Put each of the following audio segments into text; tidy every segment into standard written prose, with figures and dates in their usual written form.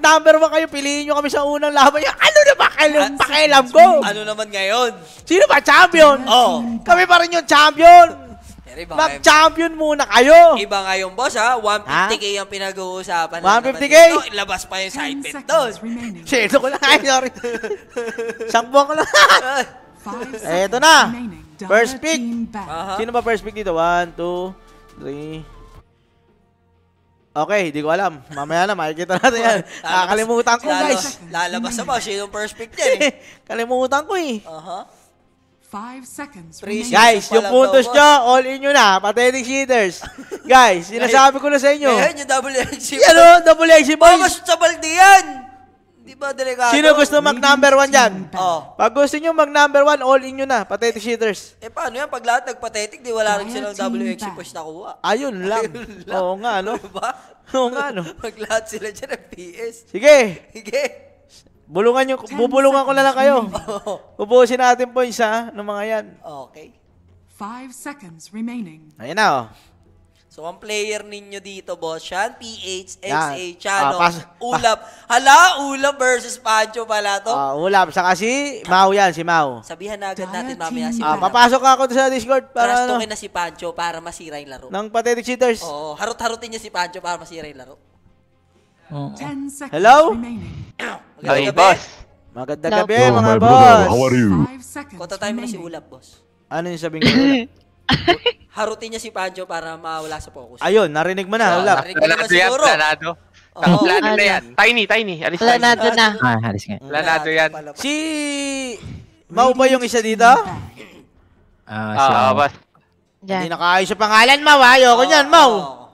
mag-number 1 kayo, piliin nyo kami sa unang laban nyo. Ano na ba pakialam ko? Ano naman ngayon? Sino ba champion? Oh. Kami pa rin yung champion. Mag-champion muna kayo. Iba nga yung boss ha. 150k ang pinag-uusapan. 150k? Ito, ilabas pa yung side bet doon. Sino ko lang. Ay, sorry. Sakbuhan ko lang. Eto na. First pick. Sino ba first pick dito? 1, 2, 3. Okay, di ko alam. Mamaya na, makikita natin yan. Nakakalimutan ko, guys. Lalabas na ba? Sino yung first pick dyan eh? Kalimutan ko eh. 5 seconds. Guys, yung puntos nyo, all in nyo na. Pathetic cheaters. Guys, sinasabi ko na sa inyo. Ngayon yung double exit. Yan o, double exit boys. Bawas sa balde yan. Di ba, delikado? Sino gusto mag-number 1 dyan? Oh. Pag gusto nyo mag-number 1, all in nyo na. Pathetic cheaters. Eh, paano yan? Pag lahat nagpathetic, di wala rin silang double exit push nakuha. Ayun lang. Oo nga, no? Diba? Oo nga, no? Pag lahat sila dyan ng PS. Sige. Sige. Bubulungan ko na lang kayo. Ubusin natin points ha, ng mga yan. Okay. 5 seconds remaining. Ayan na oh. So, ang player ninyo dito, boss, Sean, PH, Yan. XA, Chano, Ah, Ulap. Hala, Ulap versus Pancho pala to. Ulap. Saka si Mau yan, si Mau. Sabihan na agad natin mamaya si Ulap. Papasok ako sa Discord para Trastukin na si Pancho para masira yung laro. ng pathetic cheaters. Oo, harut-harutin niya si Pancho para masira yung laro. 10 seconds Hello? remaining. Magandang gabi. boss. Magandang gabi, Hello, mga my boss. brother. How are you? 5 seconds Kota tayo muna si remaining. Ulap, boss. Ano yung sabihin ko? Ulap? Harutin niya si Pancho para mawala sa focus. Ayun, narinig mo na, Ulap. Narinig mo naman Planado yan, siguro. planado. Oo. Planado na yan. Tiny. Alis tayo. Planado na. Halis nga. Planado yan. Si Mau ba yung isa dito? Boss. Hindi Diyan. nakaayos sa pangalan, Mau. Ayoko niyan, Mau.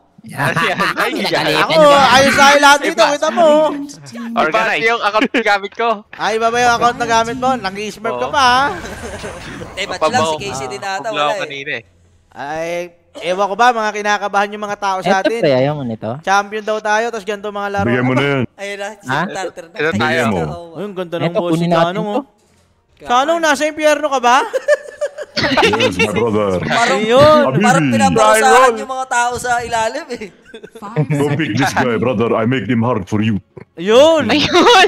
Ako, ayos tayo lahat dito. Kita mo. Organize. Yung account na gamit ko. Ay, ba yung account na gamit mo? Nang-i-smurf ka pa, ha? Eh, batch lang si Casey din ata. Wala eh. kanina eh. Ay, ewan ko ba, mga kinakabahan yung mga tao sa Eto atin. pre, ayaw mo nito. Champion daw tayo, tapos ganito mga laro. Bigyan mo na yan. Ayun na, si Ha? starter na. Ito tayo. Kaya mo. na, oh. Ay, ang ganda ng Eto, boss kunin ni natin Chanong, to. oh. Chanong, nasa impyerno ka ba? Yes, my brother. Parang, Ayun. parang Habibi. pinaparusahan yung mga tao sa ilalim eh. 5 Don't pick this guy, brother. I make him hard for you. Ayun. Yeah.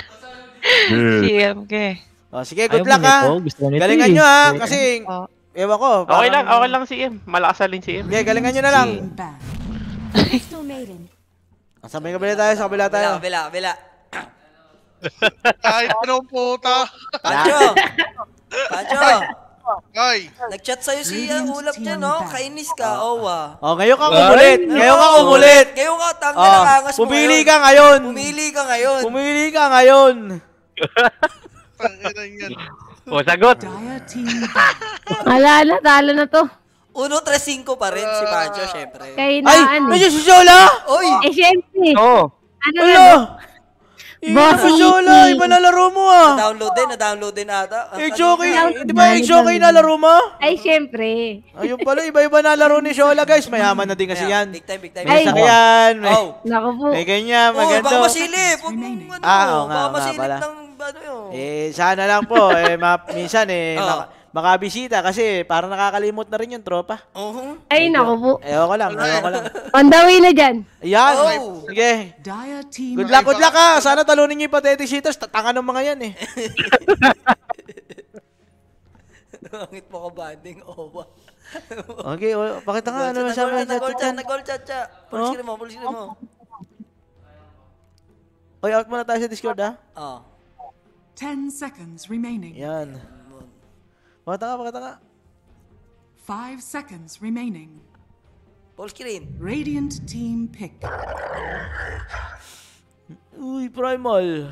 CMK. Oh, sige, Ayaw good mo luck, ha. nito, gusto mo nito Galingan eh. nyo, ha. Kasi, ewan ko. Okay parang- lang si M. Malakas alin si M. Okay, galingan nyo na lang. banned. Sa kabila tayo, sa kabila tayo. Kabila. Kahit anong puta. Pancho! Pancho! Ay, Nag-chat sa'yo si Ulap dyan, no? Kainis ka, owa. Oh, ngayon ka umulit. Ngayon ka umulit. Ngayon ka, tanggal Oh, ang angas mo pumili ngayon. ka ngayon. Pumili ka ngayon. Pumili ka ngayon. tangina yan. O, sagot. Dire team banned. Wala na, talo na to. 1-3-5 pa rin si Pancho, syempre. Kay Ay, naan. nandiyan si Shola. Oy! Eh, syempre. Oo. Ano na? Ala. Bossy. Iba si Shola. Iba na laro mo, ah. Na-download din ata. HOK. Di ba HOK na laro mo? Ay, syempre. Ayun pala, iba-iba na laro ni Shola, guys. Mayaman na din kasi yan. Big time. May Ay. sakyan. May, Oh. Naku po. may ganyan, Oh, maganda. baka masilip. Huwag mong ano. Oo nga, Baka nga masilip pala. ng ano yun. Sana lang po. Minsan, Oh. makabisita kasi parang nakakalimot na rin yung tropa. Ay, naku po. Ewan ko lang. On the way na dyan. Ayan. Oh. Sige. Dire team Good luck ha. Sana talunin niyo yung pathetic cheaters. Tatanga ng mga yan eh. Langit mo ka banding, owa. Okay, pakita nga. Ano sabi ng chat? Nag-all chat. Pulisin mo. Oy, out muna tayo sa Discord ha. Oh. 10 seconds remaining. Yan. Pakita ka. 5 seconds remaining. Full screen. Radiant team pick. Uy, Primal.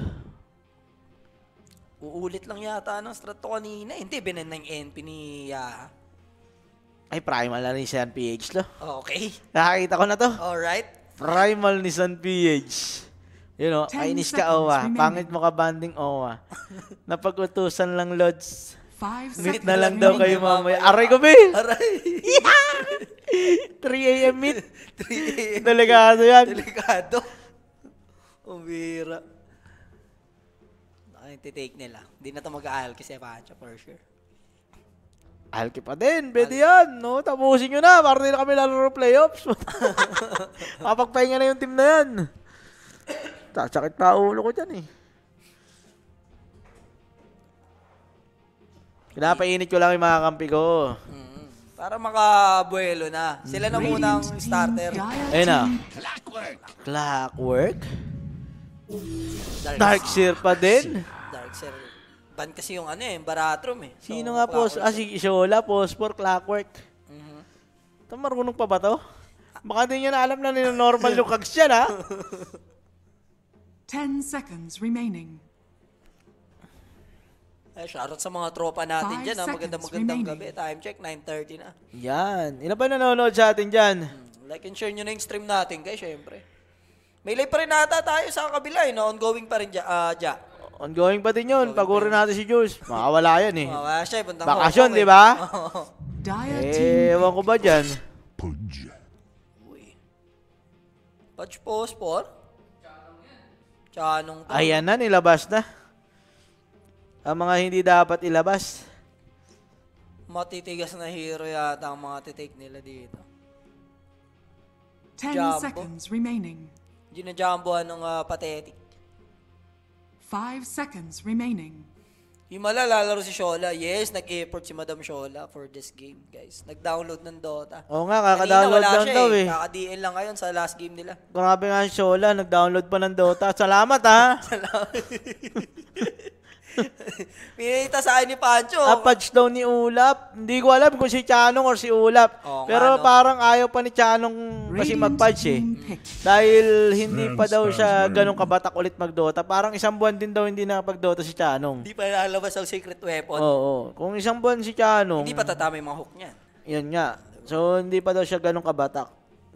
Uulit lang yata ng strat to kanina. Hindi, binan ng NP ni Yaha. Ay, Primal na rin siya ang PH lo. Okay. Nakakita ko na to. Alright. Primal ni San PH. You know, 10 kainis ka, seconds Owa. remaining. Pangit mo ka banding, Owa. Napag-utusan lang, Lods. 5 Meet seconds na lang daw kayo remaining. mamaya. Aray ko, Be! Aray. 3 a.m. meet. 3 a.m. Delikado yan. Delikado. Umbira. Nakintitake nila. Hindi na ito mag-aal kasi Pancho for sure. Alki pa din. Pwede yan. No? Tapusin nyo na. Para di na kami lalaro playoffs. Kapagpahinga na yung team na yan. Sakit pa ulo ko dyan eh. Pinapainit ko lang yung mga kampi ko. Para makabuelo na. Sila na munang starter. Ayun na. Clockwork. Darkseer pa din. Darkseer. Ban kasi yung ano eh, Baratrum eh. So, Sino nga po? Si Shola, Phosphor, Clockwork. Ito marunong pa ba to? Baka di nyo na alam na normal yung kags yan, ha? 10 seconds remaining. Ay, shoutout sa mga tropa natin 5 dyan. Magandang seconds gabi. Time check, 9:30 na. Yan. Ilan ba nanonood sa atin dyan? Like and share nyo na yung stream natin, guys, syempre. May live pa rin nata tayo sa kabila, no? Ongoing pa rin dyan. Ongoing pa din yun. Pag-uri natin si Jules. Makawala yan eh. Mawa siya, puntang Bakasyon, Hong Kong, di ba? Dire team Ewan ko ba dyan? Uy. Patch post, Paul? Chanong to. Ayan na, nilabas na. Ang mga hindi dapat ilabas. Matitigas na hero yata ang mga titake nila dito. 10 Jumbo. seconds remaining. Ginajamboan ng pathetic. 5 seconds remaining. Himala, lalaro si Shola. Yes, nag-effort si Madam Shola for this game, guys. Nag-download ng Dota. Oo nga, kaka-download Kanina, wala lang siya daw eh. Kaka-DL lang ngayon sa last game nila. Grabe nga si Shola, nag-download pa ng Dota. Salamat ha! Pinita sa akin ni Pancho. Patch daw ni Ulap. Hindi ko alam kung si Chanong or si Ulap. Oo nga, Pero no? parang ayaw pa ni Chanong kasi mag-patch eh. team pick. Dahil hindi pa daw siya ganun kabatak ulit mag-Dota. Parang isang buwan din daw hindi nakapag-Dota si Chanong. Hindi pa lalabas ang secret weapon. Oo. Kung isang buwan si Chanong, Hindi pa tatama yung mga hook niyan. yun nga. So, hindi pa daw siya ganun kabatak.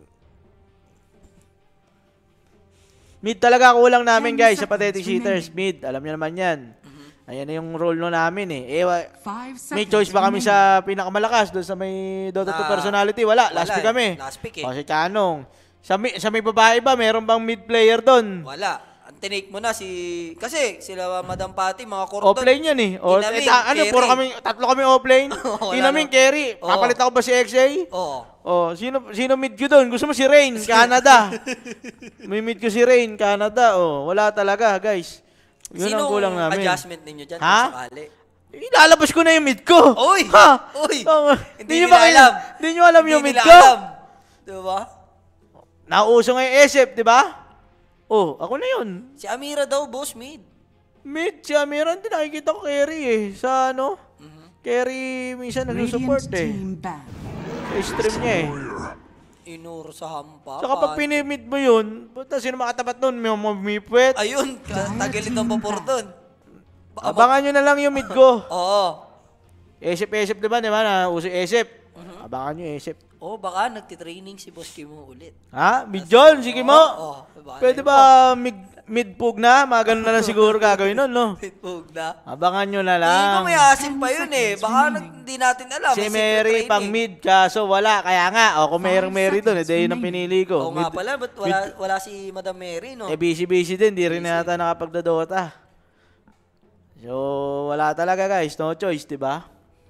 Mid talaga kulang namin 10 guys sa seconds Pathetic Cheaters. remaining. Mid, alam niyo naman yan. Ayan na yung role no namin eh. 5 May seconds choice ba kami remaining. sa pinakamalakas doon sa may Dota 2 personality? Wala. Last pick kami. Last pick eh. O si Chanong. Sa may babae ba, meron bang mid player doon? Wala. Ang tinake mo na si... Kasi sila Madam Patty, mga kordon. Offlane yan eh. O, Tinaming, carry. tatlo kami offlane. Wala Tinaming na. carry. Oo. Papalit ako ba si XA? Oo. Oh, sino mid ko doon? Gusto mo si Rain, Canada. May mid ko si Rain, Canada. Oh, wala talaga, guys. Yun ang Sinong kulang namin. adjustment ninyo dyan? Ha? Kung sakali? Ilalabas ko na yung mid ko. Uy! Ha? Uy! Oh, Hindi nyo ba nila alam. Hindi nyo alam yung Hindi mid nila ko? alam. Diba? Nauso nga yung SF, di ba? Oh, ako na yun. Si Amira daw, boss mid. Mid, si Amira, hindi nakikita ko carry eh. Sa ano? Carry, minsan nag-support Radiant eh. team ban. Sa stream niya eh. Inuro sa hampa. So kapag pinimid mo yun, puta, sino makatapat nun? May mumipwet. Ayun, tagilit ang vapor doon. Abangan nyo na lang yung mid ko. Oo. SF, di ba? Nauso SF. Abangan nyo SF. Oh, baka nagtitraining si Boss Kimo ulit. Ha? Mid John, sige mo. Oo. Pwede ba mid-pug na? Mga ganun na lang siguro gagawin nun, no? Pitbog na. Abangan nyo na Hindi lang. ko may asim pa yun eh. Baka hindi natin alam. Si May secret Mary training. pang mid, kaso wala. Kaya nga, kung mayroong Mary doon, edi yun ang pinili ko. Oo nga pala, ba't wala si Madam Mary, no? Busy din, di rin yata nakapagdodota. So, wala talaga guys, no choice, di ba?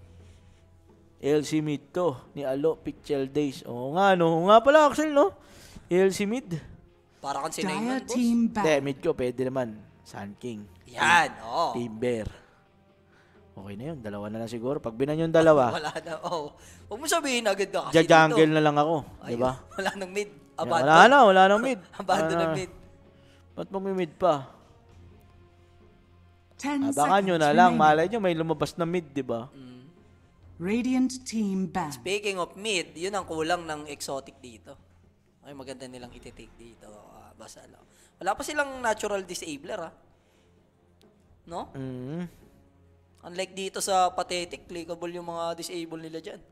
LC mid to, ni Alo, Pixel Days. Oo nga, no? Oo nga pala, Axel, no? LC mid. Para kang sinay nun, Dire boss. team Hindi, ban. mid ko, pwede naman. Sun King. Yan, oo. Team Bear. Okay na yun, dalawa na lang siguro. Pag binan yung dalawa, Wala na, oo. Huwag mo sabihin agad ka kasi jungle dito. na lang ako, di Ayun, ba? Wala nang mid. Wala nang mid. Abandon Wala ng na. mid. Ba't mag-mid pa? 10 Abangan nyo seconds na lang, remaining. malay nyo may lumabas na mid, di ba? Radiant team ban. Speaking of mid, yun ang kulang ng exotic dito. Ay, maganda nilang iti-take dito. Basta lang. Wala pa silang natural disabler, ha? No? Mm. Unlike dito sa pathetic, clickable yung mga disable nila dyan.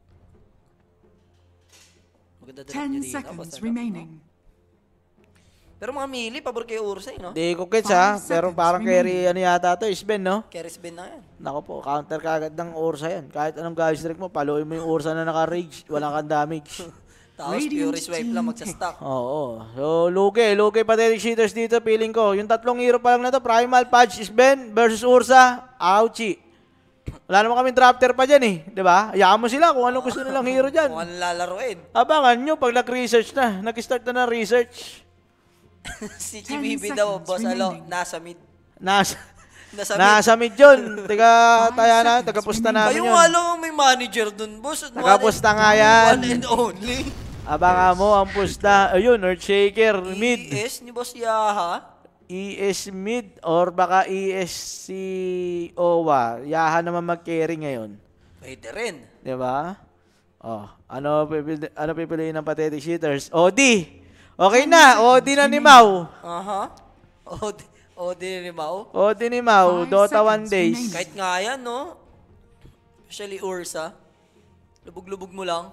Maganda din 10 nyo dito. seconds basta lang, remaining. no? Pero mga melee, pabor kay Ursay, no? Di ko gets ha, 5 pero seconds parang remaining. carry ano yata to, Sven, no? Carry spin na yan. Nako po, counter kagad ng Ursa yan. Kahit anong guys trick mo, paluin mo yung Ursa na naka-rage, walang kang damage. Tapos Radiant pure swipe team lang magsa-stack. Oo. So, Luke Pathetic Cheaters dito, feeling ko. Yung tatlong hero pa lang na to, Primal, Pudge, Sven versus Ursa, ouchie. Wala naman kaming drafter pa dyan eh, di ba? Hayaan mo sila kung anong gusto nilang hero dyan. Kung ano lalaroin. Abangan nyo pag nag-research na, nag-start na ng research. Si 10 GBB daw, seconds boss, remaining. nasa mid. Nasa, Nasa mid. nasa mid yun. Taga, taya na, taga-pusta namin Kayo yun. nga lang ang may manager dun, boss. Taga-pusta nga yan. One and only. Abangan mo ang pusta. Ayun, Earthshaker, mid. ES ni Boss Yaha. ES mid or baka ES si Owa. Yaha naman mag-carry ngayon. Pwede rin. Di ba? Oh, ano pipiliin ng pathetic shitters? OD! Okay na, OD na ni Mau. Aha. OD ni Mau. OD ni Mau, 5 Dota 1 seconds days. remaining. Kahit nga yan, no? Especially Ursa. Lubog-lubog mo lang.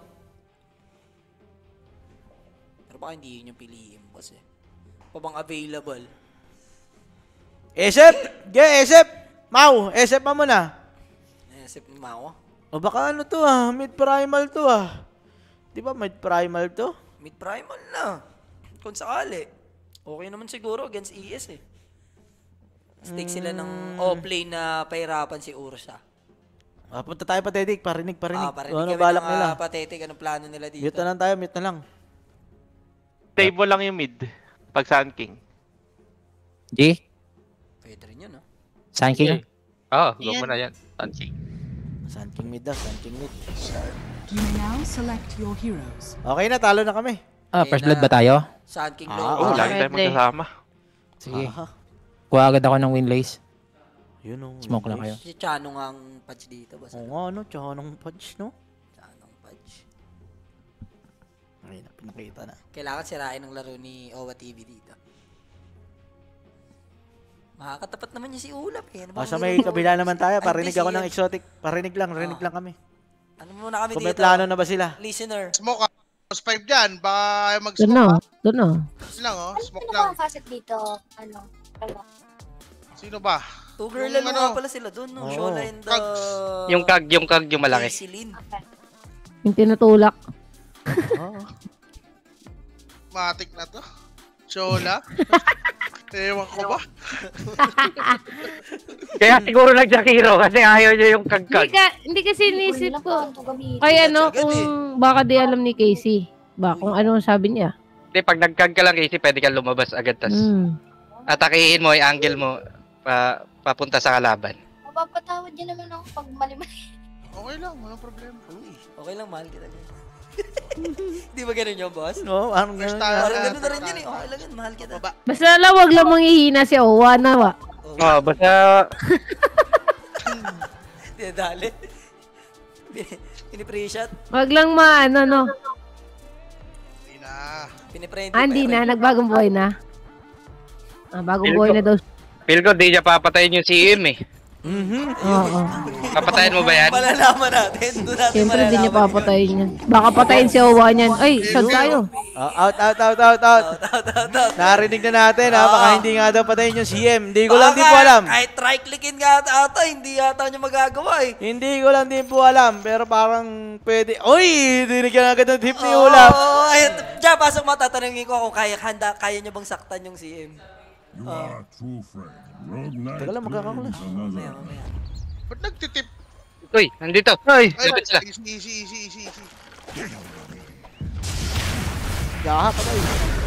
Pero baka hindi yun yung piliin, boss eh. Pa bang available? SF! SF! Mau, SF pa muna. Sip ni Mau. O baka ano to mid-primal to Di ba mid-primal to? Mid-primal na. Kung sakali. Okay naman siguro against ES eh. Stick sila ng off-lane na pahirapan si Ursa. Punta tayo pathetic, parinig. Parinig Ano kami balak ng nila? pathetic. Anong plano nila dito? Mute na lang tayo, mute na lang. Stable lang yung mid. Pag Sun King. G? Pwede rin yun, no? Sun King? Oo, go mo na yan. Sun King. Sun King mid Sun King mid. You may now select your heroes. Okay na, talo na kami. First blood ba tayo? Sun King Ah, low. Oo, lagi tayo Pwede. magkasama. Sige. Aha. Kuha agad ako ng Winlace. Yun o. Smoke lang kayo. Si Chano nga ang patch dito. Basta Oo nga, no? Tsaka nung punch, no? Chanong patch. Ay, pinakita na. Kailangan sirain ang laro ni Owa TV dito. Makakatapat naman niya si Ulap eh. Ano bang Sa hero may ni kabila Ulap? naman tayo, Ay, parinig ako busy ng yan. exotic. Rinig lang kami. Ano muna kami Kung dito? may plano na ba sila? Listener. Smoke Boss 5 dyan. Baka ayaw Doon mag-smoke. na. ha? Doon na. Yun lang oh. Smoke Ano ba lang. ang facet dito? Ano? Sino ba? Two girl Yung lalo ano? nga pala sila doon. No? Oo. Shola and the... Yung kag, yung malaki. Isilin. Okay. Yung tinutulak. Matik na to. Shola. Ewan ko ba? Kaya siguro nag-Jakiro kasi ayaw niya yung kag-kag. Hindi kasi inisip ko. Ito gamitin. Kaya ano, Agad kung eh. baka di alam ni Casey. Ba, kung ano sabi niya. Hindi, pag nag-kag ka lang kasi pwede kang lumabas agad. Tas atakihin mo, yung angle mo, papunta sa kalaban. Mapapatawad niya naman ako pag mali-mali. Okay lang. Walang problema. Uy, okay lang, mahal kita. Di ba ganun yung boss? No, parang First ganun time. nga. Parang ganun na rin yun eh. Okay lang yun, mahal kita. Baba. Basta lang, wag lang manghihina si Owa na wa. Oh, basta Dinadali. Pinipre-shot. Wag lang maano, no. Hindi na. Piniprende. Hindi na, nagbagong buhay na. Bagong Feel buhay ko. na daw. feel ko di niya papatayin yung CM eh. Oo. Papatayin mo ba yan? Malalaman natin. Doon natin Siyempre, di niya malalaman. papatayin yan. Baka patayin si Owa niyan. Ay, sad tayo. Out. Narinig na natin baka hindi nga daw patayin yung CM. Hindi ko lang din po alam. Kahit try-clickin nga ata, hindi yata niya magagawa eh. Hindi ko lang din po alam. Pero parang pwede. Uy! Dinigyan agad ng tip ni Ulap. Oo, ayun. Diyan, pasok mo, tatanungin ko kung kaya niya bang saktan yung CM. You are a true friend. Rogue Knight Teka lang, magkakakulas. another. Ba't nagtitip? Uy, nandito. Ay, Ay, lapit sila. easy. Yaha, patay.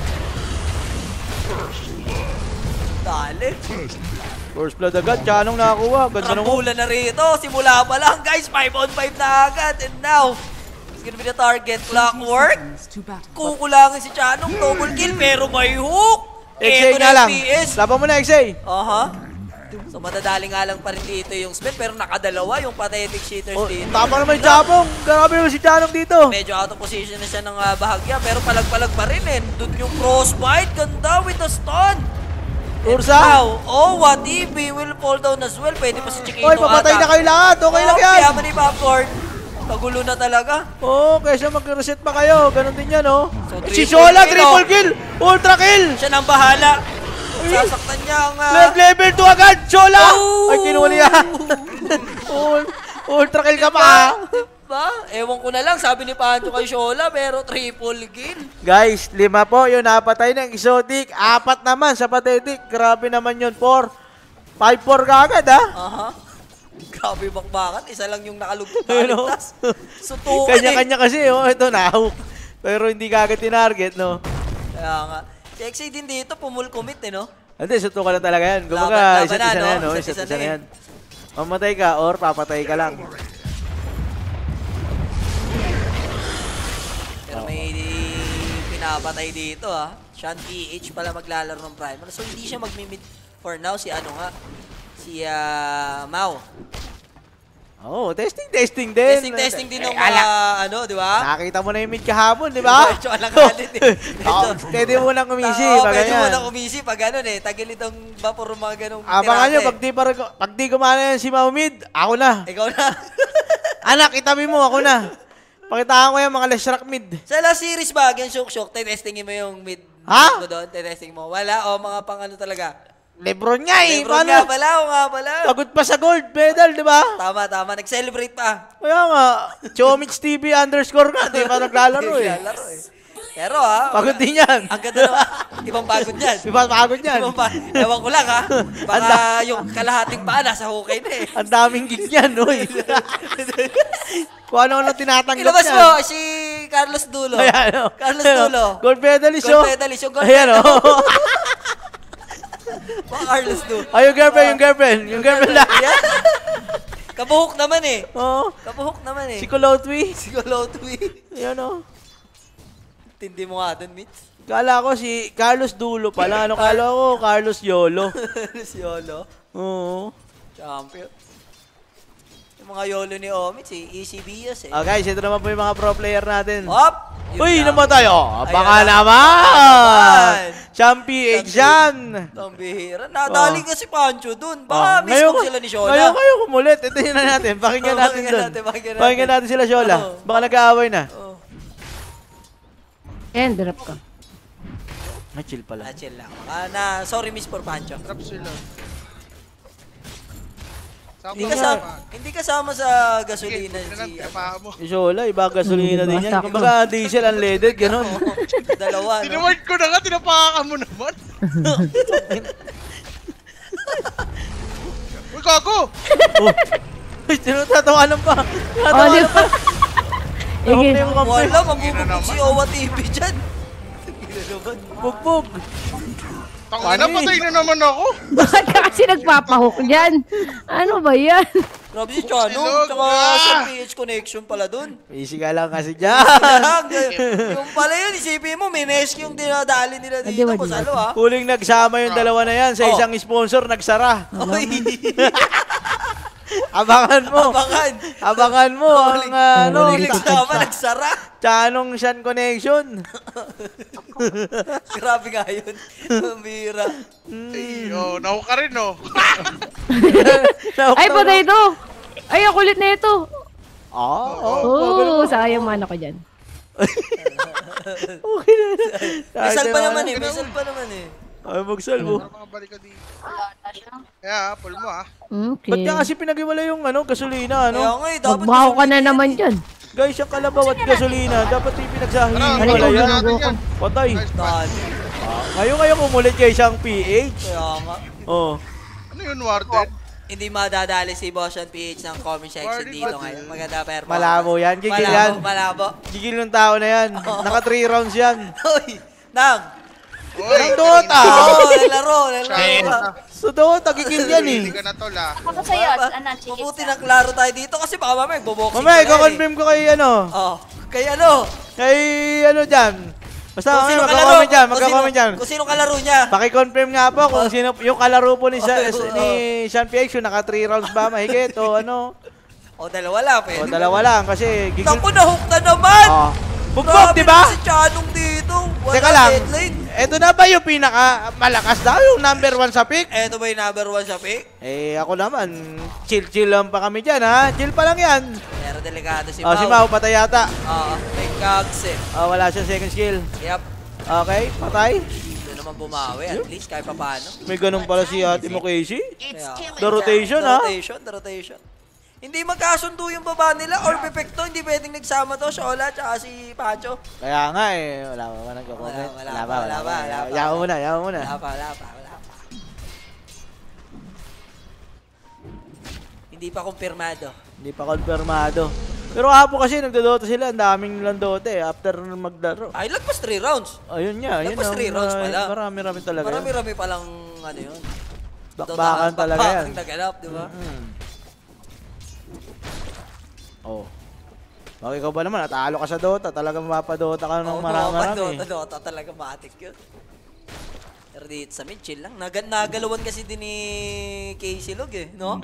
Dali. First blood agad. Chanong nakakuha. Ganda nung Rambulan na rito. Simula pa lang, guys. 5 on 5 na agad. And now, it's gonna be the target. Clockwork. Seconds to battle. Kukulangin si Chanong. Double kill, pero may hook. XA Eto nga na lang. PS. Laban mo na, XA. Aha. So, madadali nga lang pa rin dito yung spell, pero nakadalawa yung pathetic cheaters dito. Tama naman yung Jabong. Grabe naman si Chanong dito. Medyo out of position na siya ng bahagya, pero palag-palag pa rin eh. Doon yung crossbite, ganda with the stun. Ursa. Now, what TB will fall down as well. Pwede pa si Chiquito Oy, papatay na kayo lahat. Okay lang yan. Kaya ni Popcorn. Kagulo na talaga. Kaysa mag-reset pa kayo. Ganon din yan, So, Si triple Shola, kill, triple kill. Ultra kill. Siya nang bahala. Sasaktan niya ang... Level 2 agad. Shola. Oh! Ay, kinuha niya. Ultra kill ka pa. Diba? Ewan ko na lang, sabi ni Pancho kay Shola, pero triple kill. Guys, 5 po yung napatay ng exotic. 4 naman sa pathetic. Grabe naman yun. 4. 5-4 ka agad, ha? Aha. Grabe bakbakan, isa lang yung Ano? nakaligtas. Sutukan Kanya-kanya kasi, Ito na. Pero hindi ka agad tinarget, no? Kaya nga. Si XA din dito, pumul commit eh, no? Hindi, sutukan na talaga yan. Laban Kumbaga, na, isa't isa no? na yan, no? Isa't Isa't isa isa na na yan. Mamatay ka or papatay ka lang. Pero may pinapatay dito, ha? Sean PH pala maglalaro ng Primal. So, hindi siya magmimid for now. Si ano nga? Si Mau. Oo, testing din. Testing din ng mga, ano, di ba? Nakita mo na yung mid kahapon, di ba? Medyo alangalit eh. Pwede mo nang umisi, pag pwede mo ganyan. nang umisi pag ganun eh. Tagil itong vapor mga ganung Abangan nyo, tirate. pag di gumana yan si Mau mid, ako na. Ikaw na. Anak, itabi mo, ako na. Pakitaan ko yung mga Leshrac mid. Sa last series ba, yung shook-shook, testingin mo yung mid Ha? mo doon, testing mo. Wala, o mga pang ano talaga. Lebron nga eh. Lebron nga pala, o nga pala. Pagod pa sa gold medal, di ba? Tama. Nag-celebrate pa. Kaya nga, Chomich TV _ nga, di ba naglalaro eh. Naglalaro eh. Pero Pagod din yan. ang ganda naman. Ibang pagod yan. Di ba pagod yan? Ewan ko lang ha. Baka yung kalahating paa nasa hukay na eh. Ang daming gig yan, uy. Kung ano-ano tinatanggap Ilabas yan. mo si Carlos Dulo. Ayan, oh. Carlos Ayan, oh. Dulo. Gold medalist, Gold oh. medalist, yung gold Ayan, medal. oh. Mga Carlos Dulo. Ay, yung girlfriend lang. Yan. Kabuhok naman eh. Oo. Kabuhok naman eh. Si Kulotwi. Si Kolotwi. Ayan, oh. Tindi mo nga dun, Mitch. Kala ko si Carlos Dulo pala. Ano kala ko? Carlos Yolo. Si Yolo. Oo. Champion. Yung mga Yolo ni Omits eh. Easy Bias eh. Ah, guys, ito naman po yung mga pro player natin. Hop! Yun Uy, lang. naman tayo. Baka Ayun na. naman. Champi Exam. Ang bihira. Nadali kasi Pancho dun. Ah, Baka mismo sila ni Shola. Ngayon kumulit. Ito yun na natin. Pakinggan natin dun. Pakinggan natin sila Shola. Oo. Baka nag-aaway na. Oh. Drop ka. Chill pala. Chill lang. Sorry miss for Pancho. Trap sila. Hindi kasama sa gasolina Sige, si pinapaa mo. Si Shola, iba gasolina din yan. Sakto. Kumbaga diesel unleaded, ganun. Dalawa, no? Tinaward ko na nga, tinapaka ka mo naman. Uy, kago! Uy, tinutatawanan pa. Di ba? Kampi mo, kampi. Wala, mabubog si Owa TV dyan. Bugbog. Tangina, patay na naman ako. Bakit ka kasi nagpapahook dyan? Ano ba yan? Grabe si Chano. Silog, Tsaka ah! sa PH connection pala dun. Easy ka lang kasi dyan. Yung pala yun, isipin mo, Minesk yung dinadali nila dito. Di ba? Masalo ha. Huling nagsama yung dalawa na yan sa Oh. isang sponsor, nagsara. Oy, Abangan mo. abangan. Abangan mo ang ano, Huling nagsama, nagsara. Chanong Shan Connection. Grabe nga yun. Ang bira. Ay, oh, nahu ka rin, oh. Ay, potato! Ay, ang kulit na ito. Oh, Sayang mana ko dyan. okay na. Misal pa naman eh. Misal pa naman eh. Ay, magsalvo. Para makabalik ka dito. Wala na siya. Kaya, pull mo, ah. Okay. Ba't ka kasi pinag-iwala yung gasolina, Kaya ano? nga eh, dapat Magbaho ka na naman dyan. Guys, yung kalabaw at gasolina, dapat yung pinagsahihin Ano, wala ano yan. natin yan? Patay. Nice pass. Dali. Ngayon umulit kay isang PH. Kaya nga. Oh. Ano yun, Warden? Hindi madadali si Boshan PH ng comment section Warning dito ba ngayon. din? Maganda performance. Malabo yan, gigil yan. Malabo. Gigil ng tao na yan. Naka 3 rounds yan. Hoy, Nang. Oy, Ang Dota! Oo, lalaro. So Dota, gigil yan eh. Hindi ka na tol, ah. Ako sa'yo, ano, chikit Mabuti na klaro tayo dito kasi baka mamaya magboboxing Mamaya, pa yan ikaw-confirm ko kay ano. Oh, kay ano? Kay ano dyan. Basta Kung sino magka-comment dyan, kung magka-comment sino- dyan. Kung sino kalaro niya. Paki-confirm nga po kung sino yung kalaro po ni Sean PX, yung naka 3 rounds ba mahigit o ano. O, dalawa lang. O dalawa lang kasi gigil. Naku, nahook na naman! Oh. Bugbog, Grabe di ba? na si Chanong dito. Wala Teka lang. deadline. Eto na ba yung pinaka malakas daw, yung number 1 sa pick? Eto ba yung number 1 sa pick? Eh, ako naman, chill-chill lang pa kami dyan, ha? Chill pa lang yan. Pero delikado si Oh, Mau. si Mau, patay yata. Oo, may kags eh. Oh, wala siyang second skill. Yep. Okay, patay. Doon naman bumawi. At least kahit pa paano. May ganun pala si Ate mo, Casey. Kaya, The rotation, ha? the rotation. Hindi magkasundo yung baba nila or perfecto. Hindi pwedeng nagsama to, Shola tsaka si Pancho. Kaya nga eh, wala pa nagko-comment. Wala pa. Yawa mo na. Wala pa. Hindi pa kumpirmado. Hindi pa konfirmado. Pero hapon kasi nagdodota sila, ang daming nilang Dota eh, after maglaro. Ay, lagpas 3 rounds. Ayun nga, yun Lagpas 3 rounds pala. Marami-rami talaga yan. Marami-rami palang ano yun. Bakbakan talaga yan. Bakbakan naganap, di ba? Oh. Bakit ikaw ba naman, natalo ka sa Dota, talagang mapadota ka ng marami-rami. Dota talaga matik yun. Pero dito sa mid, chill lang. Nagalawan kasi din ni Casey Log eh, no?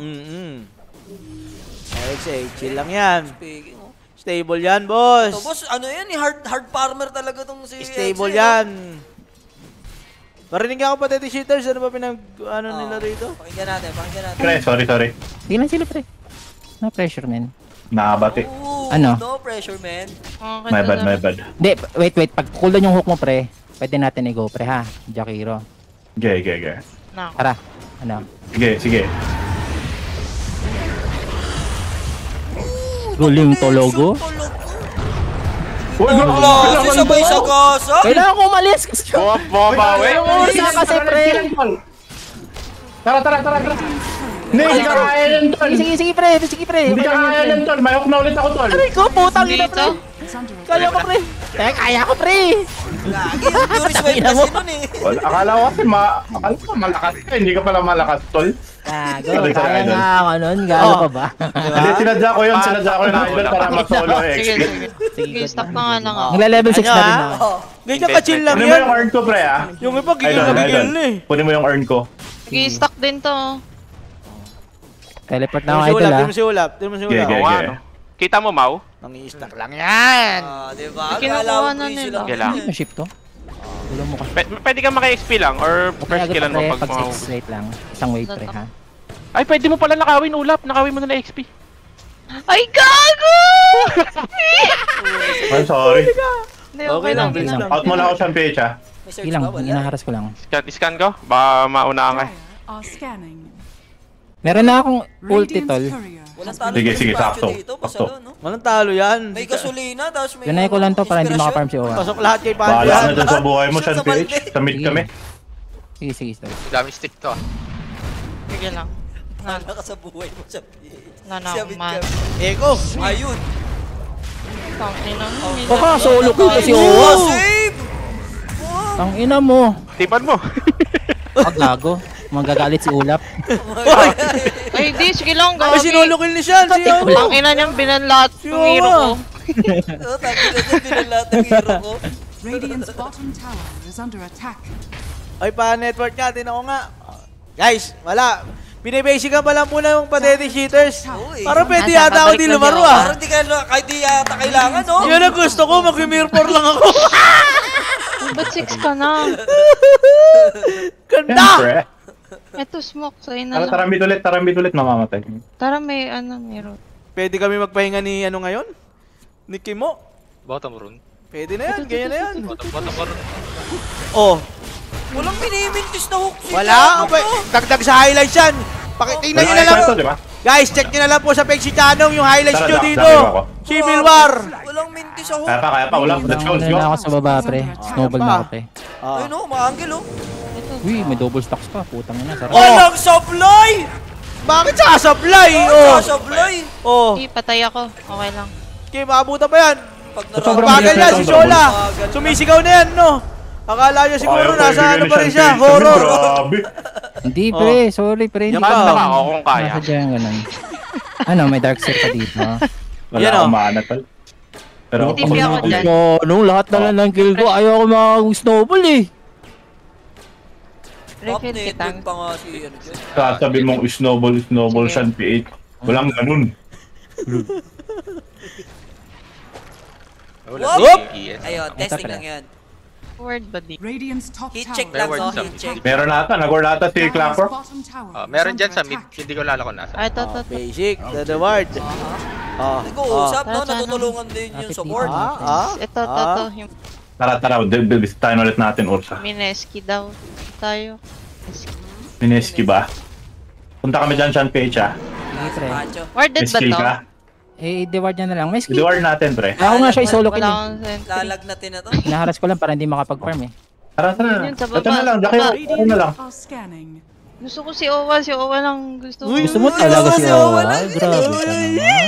Ay, say, chill lang yan. Speaking, oh. Stable yan, boss. So, boss, ano yan eh, hard farmer talaga tong si Stable Exe, yan. Parinig ako pa, Teddy Cheaters, ano ba nila rito? Pakinggan natin. Pre, sorry. Sige lang sila, pre. No pressure, man. Nakabati. Ooh, Ano? no pressure, man. My bad. Hindi, wait. Pag cooldown yung hook mo, pre, pwede natin i-go, pre, ha? Jakiro. Sige. Tara. Ano? Sige. Guling Tologo. Uy, Klase sabay sa gasa. Kailangan ko umalis kasi bawi. yung ursa kasi, pre. Tara. Hindi ka kaya yan, tol. Sige, pre. Hindi ka kaya yan, tol. May hook na ulit ako, tol. Aray ko, putang ina, pre. Kaya ko, pre. Kaya ko, pre. Lagi yung pure sweat kasi nun eh. Well, akala ko kasi malakas ka. Hindi ka pala malakas, tol. Gago, kaya nga ako nun. Gago pa ba? Hindi, sinadya ko yun, idol para mag-solo XP. Sige, stop na nga lang ako. Nagla-level 6 na rin ako. Ganyan ka-chill lang Kunin mo yan. yung earn ko, pre, ah. Yung iba, gigil na gigil na eh. Kunin mo yung earn ko. Sige, stock din to. Teleport na ako, idol, ha? Di mo si Ulap. Sige. Kita mo, Mau? Nangi-stack lang yan. Diba? Kinukuha na nila. Kailangan. Ship to? Tulong mo ka. Pwede ka maka-XP lang or first killan mo pag Pag Mau. 6 straight lang. Isang wave, pre, ha? Ay, pwede mo pala nakawin, Ulap. Nakawin mo na XP. Ay, gago! I'm sorry. Hindi, okay lang. Out mo na ako sa page, ha? May search Ilang, ba? Wala. inaharas ko lang. Scan ko? Baka maunaan ka. Are scanning. Meron na akong ulti, Radiant's tol. courier Walang has talo Sige, yung sige, dispatcho sakto. dito, boss, Sakto. ano, no? Walang talo yan. May gasolina, tapos may Ganay ko lang to para hindi inspirasyon. makaparm si Owa. Pasok lahat kay Bahala Pandian. na dyan sa buhay mo, Shot Sean sa Page. balde. Sa mid kami. Sige, tol. Dami stick to. Sige lang. Bahala ka sa buhay mo sa Nanakman. man. Eko. Ayun. Tangina mo. Baka solo ko kasi Oh, Owa. save! Ang ina mo. Tipan mo. Gago. Magagalit si Ulap. Ay, di. Sige lang, Ay, gabi. sinolo kill ni Sean. Ang ina niyang binanlat Si ng hero Owa. ko. Oh, tapos na dyan, binalat ang hero ko. Radiant's bottom tower is under attack. Ay, pa-network natin ako nga. Guys, wala. Binibasican pa lang po na yung Pathetic Cheaters. Uy. Parang pwede yata ako di lumaro Parang ah. di ka kahit di yata kailangan, no? Yun ang gusto ko, mag-mirror lang ako. Ba't 6 ka na? Ganda! Siyempre. Ito, smoke. Sa'yo na lang. Tarambit ulit, mamamatay. Tara, may ano, meron. Pwede kami magpahinga ni ano ngayon? Ni Kimo? Bottom rune. Pwede na yan, ganyan na yan. Bottom rune. Oh, Walang minimintis na hook. wala. Dagdag sa highlights yan. Tingnan nyo na lang. Guys, check nyo na lang po sa page si Chanong yung highlights nyo dito. Civil War. Walang mintis sa hook. Kaya pa, wala. Let's go. Wala na ako sa baba, pre. Snowball na ako, pre. Ayun, no, maanggel, oh. Uy, may double stocks pa. Putang ina, sarap. Walang supply! Bakit sasablay? Oh. Sasablay! Oh. Hindi, patay ako. Okay lang. Okay, maabutan pa yan. Pag Sobrang Bagal yan, si bilis, Shola. bagal. Sumisigaw na yan, no? Akala nyo siguro Ayaw nasa ko ano ibigay pa ni rin Sean siya, Page. horror. Grabe. Hindi, pre. Sorry, pre. Hindi Yaman ko lang ako kung kaya. Nasa dyan, ganun. Ano, may dark side pa dito. Wala Yan, akong oh. maana, tol. Pero Hindi ako dyan. Nung lahat na lang ng kill ko, ayaw ko mag-snowball eh. Top Refill kita. network pa nga si ano dyan. sasabi mong snowball, Sige. Sean P8. Walang ganun. Whoop! Ayun, testing lang yan. Word ba di? Radiant's top Heat tower check lang, Backward no? jump. Heat check. Meron nagor nata si Dire's Clapper. bottom tower is Meron under dyan sa mid. attack. Hindi ko lala kung nasa. Ay, ito. Basic, the word. Nag-uusap, no? Tara, sana. Natutulungan din yung Lapit support. dito. Ito. Yung Tara, bisitahin ulit natin, Ursa. Mineski daw. Tayo. Mineski ba? Punta kami dyan, Sean Page, ha? Hindi, pre. Pacho. Worded May ba skill to? ka? Eh, deward niya na lang. May skill. I-reward natin, pre. Ako nga siya i-solo kill Wala eh. akong sentry. Lalagnatin na to. Naharas ko lang para hindi makapag-farm eh. Tara. Yun, sa baba, Ito na lang, sa baba. Jackie, ano na lang. Are scanning. Gusto ko si Owa. Si Owa lang gusto ko. Gusto mo talaga si Owa? Grabe ka naman.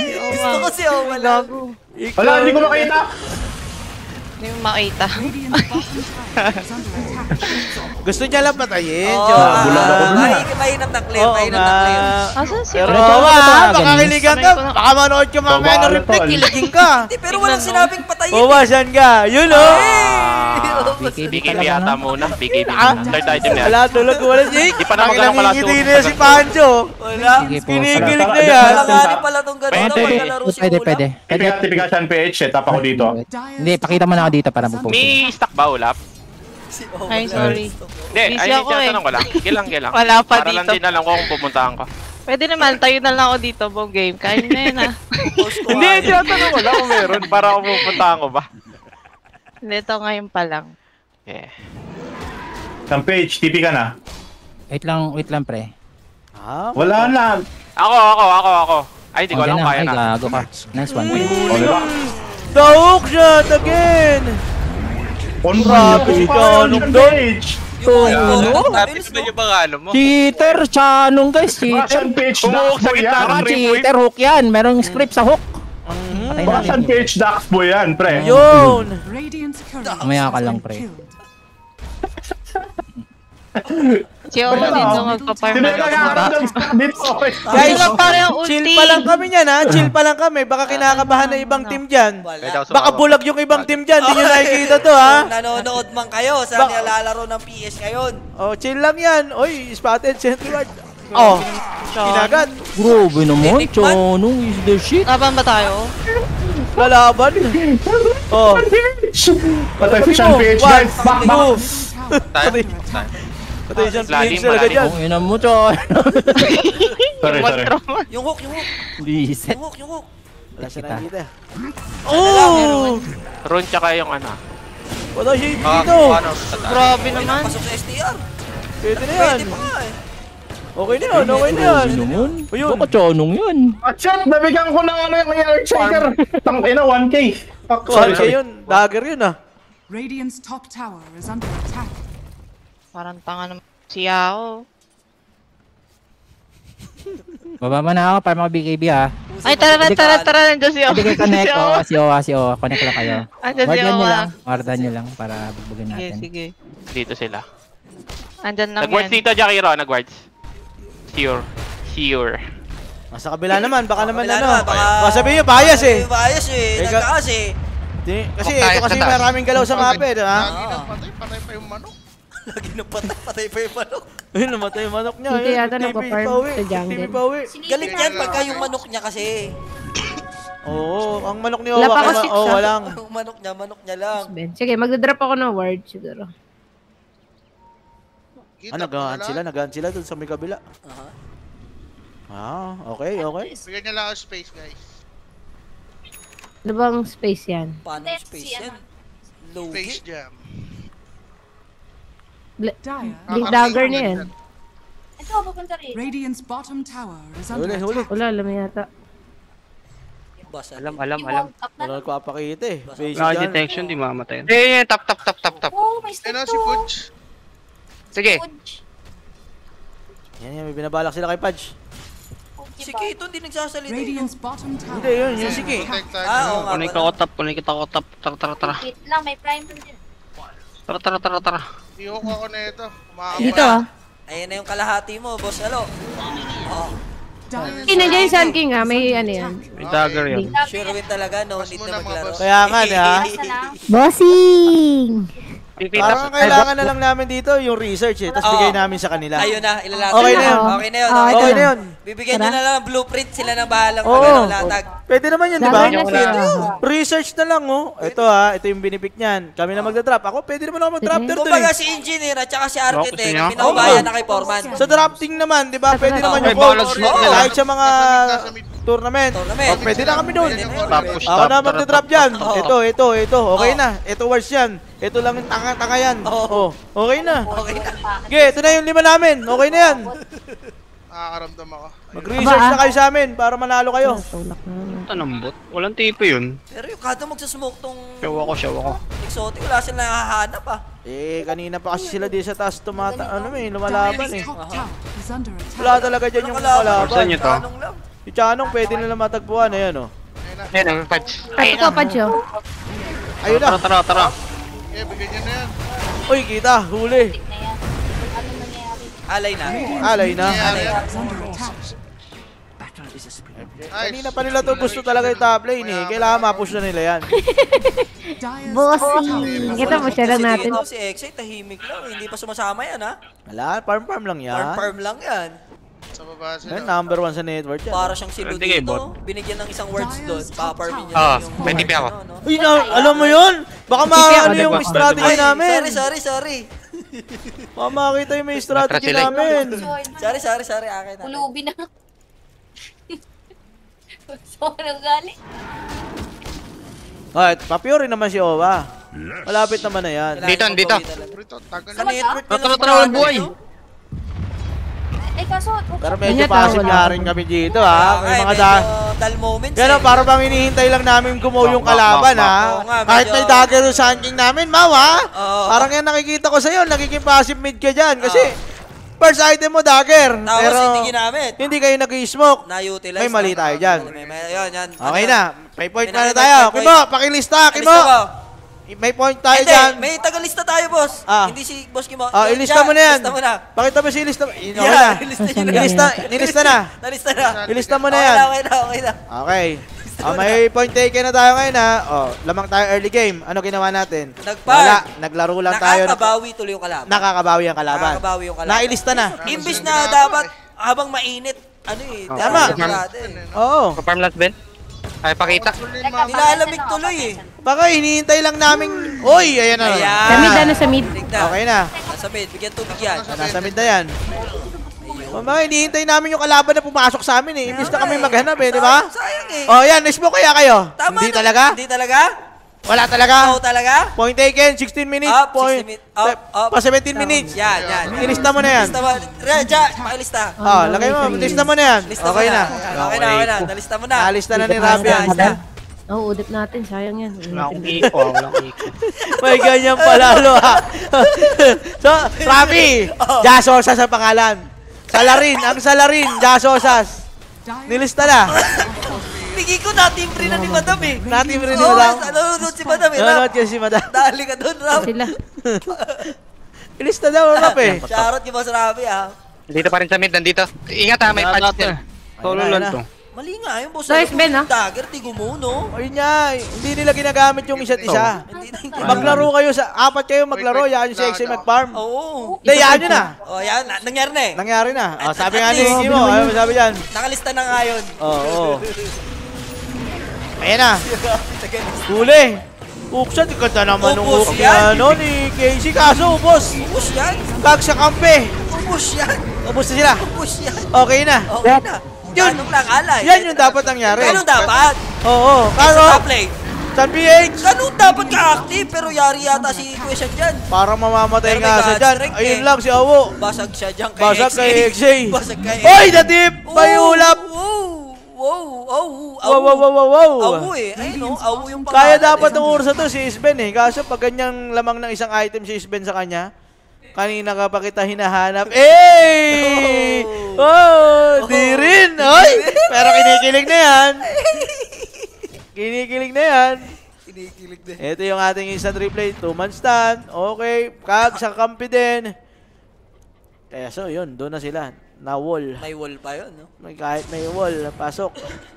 Gusto ko si Oma lang. Wala, hindi ko makita. Hindi mo makita. Radiant's bottom tower is under attack. Gusto niya lang patayin. Oo, mainam na clear, mainam na clear. Asan si Pero Pero makakiligan ka. Baka manood ka mamaya ng replay, kiligin ka. Hindi, pero walang sinabing patayin. Owa, saan ka? Yun o. BKB yata muna. BKB muna. Third item na yan. Wala, tulog wala, Jake. Di pa naman ganun kalasa. Nakikiti na si Pancho. Wala. Sige po. Kinikilig na yan. Malanganin pala tong gano'n na Pwede. pagkalaro si Pwede, Ula. pwede. Tipiga siya ng PH, set up ako dito. Hindi, pakita mo na ako dito para mag-post. May stock ba, Ulap? Si Oma Ay, lang. sorry. Hindi, Busy ay, ako tinatanong ko lang. Gilang. Wala pa Para lang dito. din alam ko kung pupuntahan ko. Pwede naman, tayo na lang ako dito, buong game. Kain na yun ah. Post ko Hindi, nga eh. tinatanong ko lang kung meron para kung pupuntahan ko ba. Hindi, ito ngayon pa lang. Yeah. Ng PH, TP ka na. Wait lang, pre. Wala na. Ako. Ay, di ko alam kaya Ay, na. gago ka. Nice one. O, diba? The hook shot again. On Grabe si Chanong doon. PH. Yung mga Lapit na yung bangalo mo. Cheater, Chanong guys, cheater. Russian PH, Humuhuk sa Daxboy gitna yan. ng Cheater, hook yan. Merong script sa hook. Patay Russian natin. PH, Daxboy yan, pre. Yun. Radiant's courier Mamaya ka has lang, been pre. killed. Si Oma dito magpa-farm. Dito. Guys, parang chill ulti. pa lang kami niyan ha. Chill pa lang kami. Baka kinakabahan ng ibang team dyan. Baka bulag yung ibang team dyan. Di nyo nakikita to ha. Kung nanonood man kayo, saan nilalaro ng PS ngayon? Oh, chill lang yan. Oy, spotted sentry ward. Oh, kinagat. Grabe naman, Chanong is the shit. Laban ba tayo? Lalaban. Oh. Patay si Sean PH, guys. Back. Patay siyang Lalim, PH talaga malalim. dyan. Kung ina mo, Chan. Sorry. Yung hook. Reset. Yung hook. Wala siya nakikita. Oh! Rune tsaka yung ano. Wala siya dito. Grabe naman. Pasok sa STR. Pwede na yan. Pwede pa nga eh. Okay na yan, okay na yan. Grabe naman. Ayun. Baka Chanong yan. Chat, nabigyan ko ng ano yung Earthshaker. Tangina, 1K. Saan kayo yun? Dagger yun ah. Radiant's top tower is under attack. Parang tanga naman si Yao. Baba mo na ako para mga BKB ha. Ay, tara, nandiyan si Oma. Pwede kayo connect. Si O. Connect lang kayo. Andyan si Wardan nyo Oma. lang. Wardan nyo lang para bugbugin Sige, natin. sige. Dito sila. Andyan lang Nag-wards yan. dito, Jakiro. Nag-wards. Sure. Nasa kabila naman, baka naman Wala ano. naman, baka... Baka sabihin nyo, bias eh. Bias eh. Teka. Nagkaas eh. Kasi ito kasi maraming galaw sa map eh, di ba? Lagi nang patay pa yung manok. Lagi nang patay pa yung manok. Ayun, namatay yung manok niya. Hindi Ayun, yata TV nagpa-farm pauwi, sa jungle. TV pauwi. Galit yan pagka yung manok niya kasi. Oo, ang manok ni Wala Owa. pa ako six, ah. Walang. Yung manok niya lang. Sige, magdadrop ako ng ward siguro. Nagahan sila dun sa may kabila. Okay. Bigyan niya lang ako space, guys. Ano bang space yan? Paano yung space yan? Space Logi? jam. Dire Dagger na yan. Ito, pupunta rin. Radiant's bottom tower is under Huli. attack. Wala, alam yata. Basa. Alam. Wala ko apakita eh. Basic Wala yan. detection, di mamatayan. Eh, tap. Oh, may step Ano to. si Pudge? Sige. Yan, may binabalak sila kay Pudge. Si Kito hindi nagsasalita. Radiant's bottom tower. Hindi, yun, yung sige. Protectan Oo nga. Kunin ko tap. Tara. Wait lang, may prime din din. Tara. Ihok ako na ito. Dito ah. Ayun na yung kalahati mo, boss. Alo. Oh, Nandiyan yung Sun King ah, may ano yan. May dagger yan. sure win talaga, no Mas need muna na mga maglaro. boss. Kaya nga, ha? Basta lang. Bossing! Parang kailangan na lang namin dito yung research eh. Tapos Oo. bigay namin sa kanila. Ayun na, ilalatan Okay na yun. Okay na yun. Ah, ito Okay na yun. Bibigyan nyo na lang ng blueprint, sila na bahalang Oo. latag. Pwede naman yun, di ba? Dagger na siya. Research na lang, oh. Ito ha, ito yung binibig niyan. Kami na magdadrop. Ako, pwede naman ako mag-drafter doon Kumbaga eh. si engineer at saka si architect, Gusto niya? pinaubayan na kay Foreman. Sa drafting naman, di ba? Pwede naman May yung balance coach. mo na lang. Kahit sa mga tournament. Tournament. Oh, pwede na kami doon. Tapos Ako na magdadrop dyan. Oo. Ito. Okay Oo. na. Ito wars yan. Ito lang yung tanga-tanga yan. Oo. Okay na. Okay na. Okay, ito na yung 5 namin. Okay na yan. Nakakaramdam ako. Mag-research na kayo sa amin para manalo kayo. Tanambot. Walang tipo yun. Pero yung kada magsasmoke tong Show ako. exotic, wala silang nakahanap ah. Kanina pa kasi sila di sa taas lumalaban eh. Radiant's top tower is under attack. Wala talaga dyan yung Walang kalaban. Saan nyo to? Tanong lang. Si Chanong pwede nila matagpuan. Ayan oh. na. Ayan ang patch. Pato ko, Padjo. Ayun na. Tara. Okay, bigyan nyo na yan. Uy, kita. Huli. Na yan. Ano nangyayari? Alay na. Alay na. Is under attack. Kanina pa nila to gusto talaga yung top lane eh. Kailangan ma-push na nila yan. Dire's Bossing. Kita mo siya lang natin. Ito si Exay, tahimik lang. Hindi pa sumasama yan, ha? Wala, farm lang yan. Farm lang yan. Sa baba sila. Yan, number 1 sa network yan. Para siyang si Sige, Ludito. bot. Binigyan ng isang words doon. Paparmin niya Ah, yung... may TP ako. ano. Uy, alam mo yun? Baka ano yung strategy Ay, namin. sorry. Baka makakita yung may strategy Natras sila. namin. Sorry, akin na. Ulubi na. So, ano galing? Alright, papure naman si Owa. Malapit naman na yan. Dito. Prito, tagal Sa na. network nila Tara, walang buhay. Eh, kaso, Pero medyo Kanya passive tawag nga ako. rin kami dito ha. May mga dull moments Pero para bang hinihintay lang namin gumaw yung kalaban ha. Oo nga, Kahit medyo- may dagger yung sunking namin, Mau ha. Oo. Parang yan nakikita ko sa'yo, nagiging passive mid ka dyan. Kasi first item mo dagger. Tapos Pero hindi ginamit. hindi kayo nag-smoke. Na-utilize. May mali tayo dyan. Yan. Okay na. May point May na point. tayo. Kimo, pakilista. Kimo. May point tayo Hindi, dyan. may tagalista tayo, boss. Ah. Hindi si Boss Kimo. Ah, ilista mo na yan. Ilista mo na. Pakita mo si ilista. Okay na. Yan, ilista nyo na. Nilista na. Nalista na. Ilista mo na yan. Okay na. Okay. May point taken na tayo ngayon ha. Lamang tayo early game. Ano ginawa natin? Wala. Naglaro lang tayo. Nakakabawi tuloy yung kalaban. Nakakabawi ang kalaban. Nakakabawi yung kalaban. Nailista na. Imbis na dapat habang mainit, Tama. Oo. Farm last Ben. Ay, pakita. Nilalamig tuloy eh. Baka hinihintay lang namin. Uy, ayan na. Ayan. Sa mid, ano sa mid? Okay na. Nasa mid, bigyan tubig yan. Nasa mid na yan. Mga hinihintay namin yung kalaban na pumasok sa amin eh. Imbis na kami maghanap eh, di ba? Sayang eh. Yan. Na-smoke kaya kayo? Tama Hindi na. talaga? Hindi talaga? Wala talaga? Oo talaga? Point taken, 16 minutes. Up, 16 Point. minutes. Up. Pa 17 minutes. Yan. Ilista mo na yan. Lista mo. Reja, pakilista. Lagay mo. Lista mo na yan. Lista mo Okay na. Okay na. Nalista mo na. Nalista na ni Rafi yan. Oo, udip natin. Sayang yan. Walang iko. May ganyan palalo ha. So, Rafi, Jasosas ang pangalan. Ang salarin, Jasosas. Nilista na. Bigay ko natin free na ni Madam eh. Natin rin ni Madam. Nanonood si Madam eh. Nanonood kasi si Madam. Dali ka doon, Ram. Sila. Ilista daw, Rap eh. Shoutout kay Boss Rafi ah. Dito pa rin sa mid. Nandito. Ingat ha, may patch din. Solo Ayun lang na. to. Mali nga yung Boss Nice, Ben, ah. Dagger, tigo mo, no? Ayun nga, hindi nila ginagamit yung isa't isa. Maglaro kayo apat kayo maglaro, yan yung si XA mag-farm. Oo. Hindi, yan yun na. Oh, yan. Nangyari na eh. Nangyari na. Sabi nga ni Ricky mo, ayun, sabi dyan. Nakalista na nga yun. Oo. Ayan na. Huli. Uksan, ganda naman ng Ubos hook yan. yan, ni Casey. Kaso, ubos. Ubus yan. Kag sa kampe. Ubus yan. Ubos na sila. Ubus yan. Okay na. Okay na. Yun. Ganun lang, alay. Yan yung dapat nangyari. Ganun dapat. Oo. Sa Pero, top lane. San PH, Ganun dapat ka-active, pero yari yata si Question dyan. parang mamamatay Pero may nga sa God dyan. strength Ayun eh. lang si Awo. Basag siya dyan kay Basag kay XA. Basag kay Hoy, natip! May ulap! Wow. Wow. Awu eh. Ayun no, awu yung Kaya pangalan dapat eh. ng oras na to si Isben eh. Kaso pag ganyang lamang ng isang item si Isben sa kanya, kanina ka pa kita hinahanap. Eh! Oh, di rin. Oy! Pero kinikilig na yan. Kinikilig na yan. Kinikilig din. Ito yung ating instant replay. 2-man stand. Okay. Kag sa kampi din. Kaya so, yun. Doon na sila. Na-wall. May wall pa yun, no? Kahit may wall, pasok.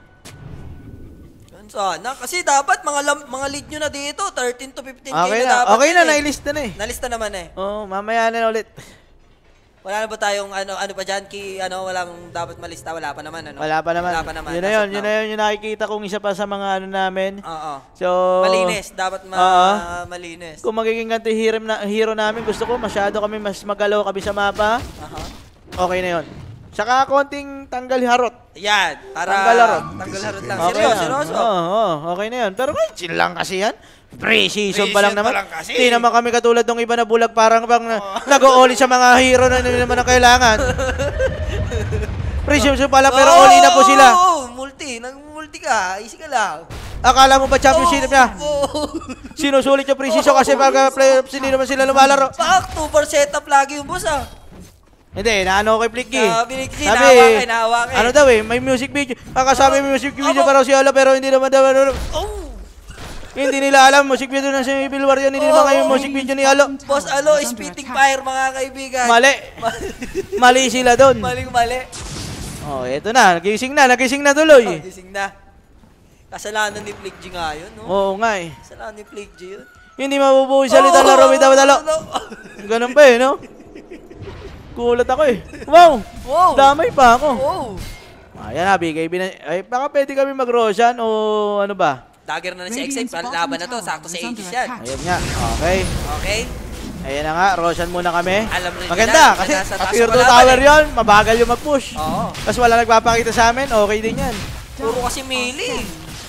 Yun sana. Kasi dapat mga lead nyo na dito. 13 to 15k Okay na na. dapat. Okay na. yun eh. Nailista na eh. Nalista naman eh. Oo, mamaya na ulit. Wala na ba tayong ano pa dyan? Walang dapat malista? Wala pa naman, ano? Wala pa naman. Wala pa naman. Yun na yun. Yun na yun yung nakikita kong isa pa sa mga ano namin. Oo. So, Malinis. Dapat malinis. kung magiging ganito hero namin, gusto ko masyado kami mas magalaw kami sa mapa. Okay na yun. Saka konting tanggal harot. Yan. Para Tanggal harot. Tanggal harot lang. Okay Seryoso. Oo, okay na yun. Pero kahit chill lang kasi yan. Pre-season pa lang naman. kasi. Hindi naman kami katulad ng iba na bulag parang bang nag-o-all sa mga hero na hindi naman ang kailangan. Pre-season pa lang pero all in na po sila. Oo, nag-multi ka. Easy ka lang. Akala mo ba championship niya? Sinusulit yung pre-season kasi pag playoffs hindi naman sila lumalaro. Back to for setup lagi yung boss ah. Hindi, naano ko kay Flicky. Flicky, nahawakin. Ano daw may music video. Kakasabi may music video para si Ola pero hindi naman daw. Hindi nila alam, music video ng Civil War yan. Hindi naman kayo music video ni Alo. Boss Alo, spitting fire mga kaibigan. Mali. Mali sila doon. Mali. Oh, eto na. Nagising na tuloy. Gising na. Kasalanan ni Flicky nga yun, no? Oo nga eh. Kasalanan ni Flicky yun. Hindi mabubuhay salita laro, Alo. Ganun pa eh, no? Kulat ako eh. Wow! Damay pa ako. Ayan na, BKB na. Ay, baka pwede kami mag-Roshan o ano ba? Dagger na si Excite. Laban na to. Sakto sa Aegis yan. Ayan nga. Okay. Ayan na nga. Roshan muna kami. Maganda. Kasi Tier 2 tower yun. Mabagal yung mag-push. Tapos wala nagpapakita sa amin. Okay din yan. Puro kasi melee.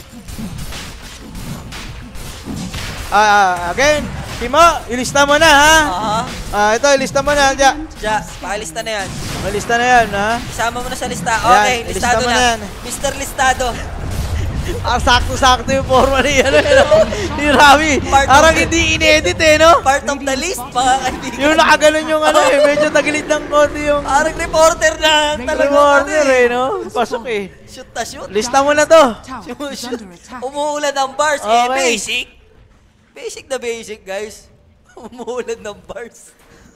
Again. Timo, ilista mo na ha. Ito, ilista mo na. Pakilista na yan. Pakilista na yan ha. Isama mo na sa lista. Okay, listado na. Mr. Listado. Sakto-sakto yung forma ni Rami. Parang hindi in-edit eh, no? Part of the list, mga kaibigan. Yung nakaganon yung medyo tagilid ng konti yung... Parang reporter na talaga. Reporter eh, no? Pasok eh. Shoot na shoot. Lista mo na to. Umuulan ng bars. Basic. Basic na basic, guys. Umuulan ng bars.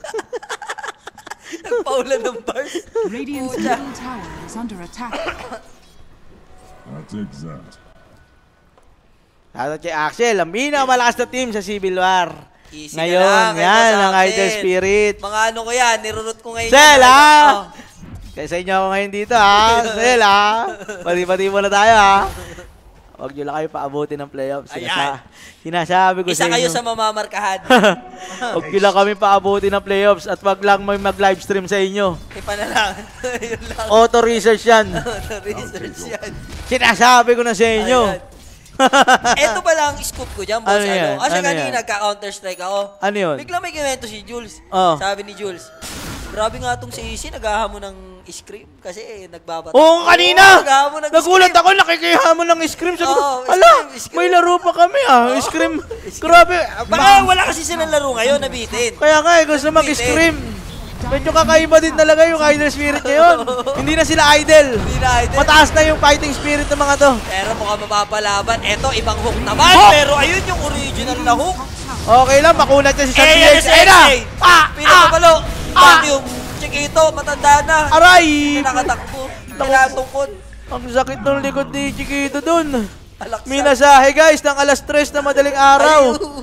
Nagpaulan ng bars. Radiant's middle tower is under attack. I'll take that. Shoutout kay Axel, ang pinakamalakas na team sa Civil War. Easy ngayon, yan, ang Idol Spirit. Mga ano ko yan, nirurut ko ngayon. Sel, ha? Kaya sa inyo ako ngayon dito, ha? Sel, ha? Pati-pati mo na tayo, ha? Huwag nyo lang kayo paabutin ng playoffs. Sinasabi ko isa sa inyo. kayo sa mamamarkahan. Huwag nyo lang kami paabutin ng playoffs at wag lang may mag-livestream sa inyo. Ipanalangin. Auto-research yan. Auto-research yan. Sinasabi ko na sa inyo. Ito pa lang scoop ko dyan, boss. Kasi kanina nagka-counter-strike ako. Ano yun? Bigla may kiwento si Jules. Sabi ni Jules, grabe nga itong si AC, naghahamon ng scream kasi nagbabata. Oo, kanina! Nagulat ako, nakikihamon ng scream. Sabi ko, may laro pa kami scream. Grabe. Baka wala kasi silang laro ngayon, nabitin. Kaya nga, gusto mag-scream. Medyo kakaiba din talaga yung idol spirit ngayon. Hindi na sila idol. Mataas na yung fighting spirit ng mga to. Pero mukhang mapapalaban. Eto, ibang hook naman. Pero ayun yung original na hook. Okay lang, makunat niya si Santiago. Ayun na! Pinapapalo. Yung Chiquito, matanda na. Aray! Nakatakbo. Pinatungkod. Ang sakit ng likod ni Chiquito dun. Minasahe guys ng alas 3 na madaling araw.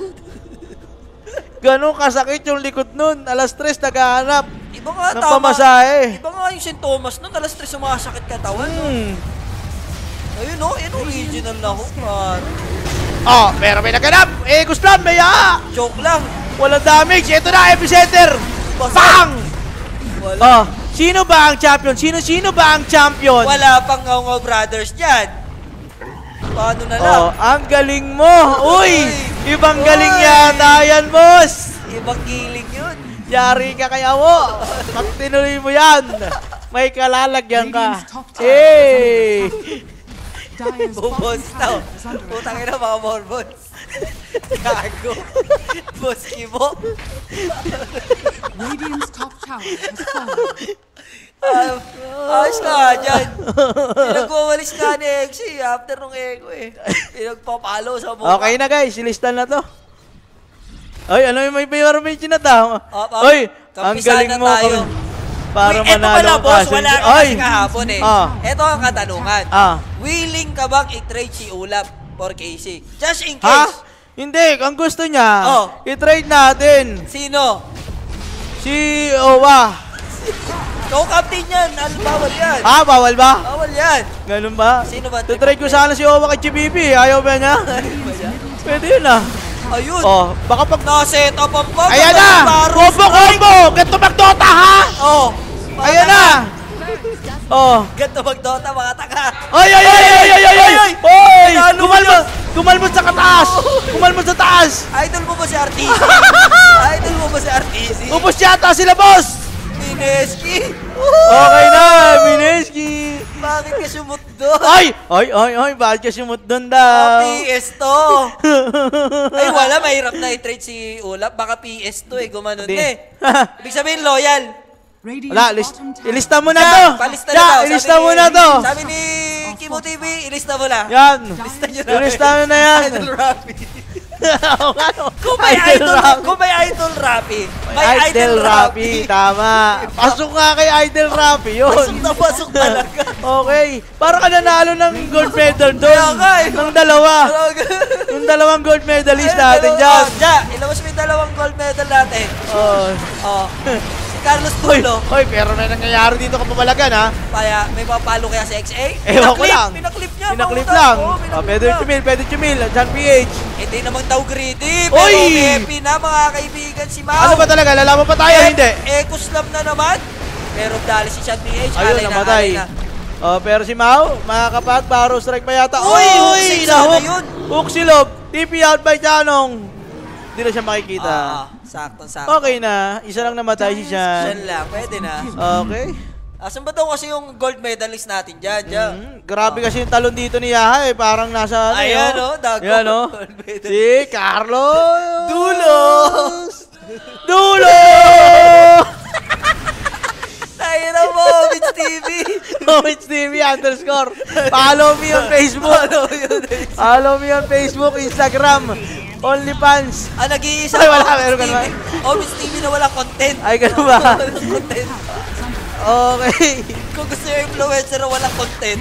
Ganun kasakit yung likod nun. Alas 3 naghahanap ng pamasahe. Iba nga yung sintomas nun. Alas 3 sumasakit katawan. Ayun o, yun original na hook. Pero may naganap. Gusto may joke lang. Walang damage. Ito na, epicenter. Bang! Sino ba ang champion? Sino ba ang champion? Wala pang Ngaw Brothers dyan. Paano na lang? Ang galing mo. Uy! Ibang galing yata yan, boss. Ibang giling yun. Yari ka kaya mo. Pag tinuloy mo yan, may kalalagyan ka. Bobos daw. Putang ina mga morbons. Gago. Boss Kibo. Radiant's top tower has fallen. Ayos ka dyan. Pinagwawalis ka ni Exy after nung Ego eh. Pinagpapalo sa mukha. Okay na guys, ilistan na to. Ay, ano yung may payor mention na to? Ay, ang galing mo. Para manalo ka. Wala ka kasi kahapon eh. Ito ang katanungan. Willing ka bang i-trade si Ulap for KC? Just in case. Hindi, ang gusto niya, i-trade natin. Sino? Si Owa. Co-captain yan. Bawal yan. Bawal ba? Bawal yan. Ganun ba? Sino ba? Tutrade ko sana si Owa kay Chibibi. Ayaw ba niya? Pwede yun Ayun. Baka pag na-set up ang bag. Ayan na! Combo! Ganto magdota ha! Ayan na! Ganto magdota mga taga. Ay! Kumalmot sa kataas! Kumalmot sa taas! Idol mo ba si RTC? Idol mo ba si RTC? Ubus yata sila, boss! Mineski! Okay na, Mineski! Bakit ka sumut doon? Ay! Bakit ka sumut doon daw? PS to! Ay, wala, mahirap na i-trade si Ulap. Baka PS to gumanon eh. Ibig sabihin, loyal. Wala, ilista mo na to. Palista na daw. Ilista mo na to. Sabi ni Kimo TV, ilista mo na. Yan. Ilista nyo na. Ilista mo na yan. Idol Rappi. Kung may Idol Rappi, may Idol Rappi. Tama. Pasok nga kay Idol Rappi yun. Pasok talaga. Okay. Para ka nanalo ng gold medal doon. Kaya nga eh. Ng dalawa. Yung dalawang gold medalist natin dyan. Ilabas mo yung dalawang gold medal natin. Oh. Si Carlos Tulo. Hoy, pero may nangyayari dito kapamalagan ha. Kaya may papalo kaya si XA? Ewan ko lang. Pinaklip niya. Pinaklip lang. Pwede chumil. John PH. Hindi naman daw greedy. Pero Oy! happy na mga kaibigan si Mau. Ano ba talaga? Lalaban pa tayo? Hindi. Eco slam na naman. Pero dali si John PH. Ayun, namatay. Pero si Mau, makakapag baro strike pa yata. Uy! Nahuk! Hook si Lob. TP out by Janong. Hindi na siya makikita. Sakto. Okay na. Isa lang namatay si Sean. Sean lang. Pwede na. Okay. Asan ba daw kasi yung gold medalist natin dyan? Grabe kasi yung talon dito ni Yaha eh. Parang nasa ano Ayan yun. dago. Yan o. Gold medalist. Si Carlos Dulos! Tayo na mo, Mitch TV. Mitch TV _ Follow me on Facebook. Follow me on Facebook, Instagram, OnlyFans. Nag-iisa. Ay, wala. Meron ka naman. Mitch TV na walang content. Ay, ganun ba? Walang content. Okay. Kung gusto yung influencer na walang content,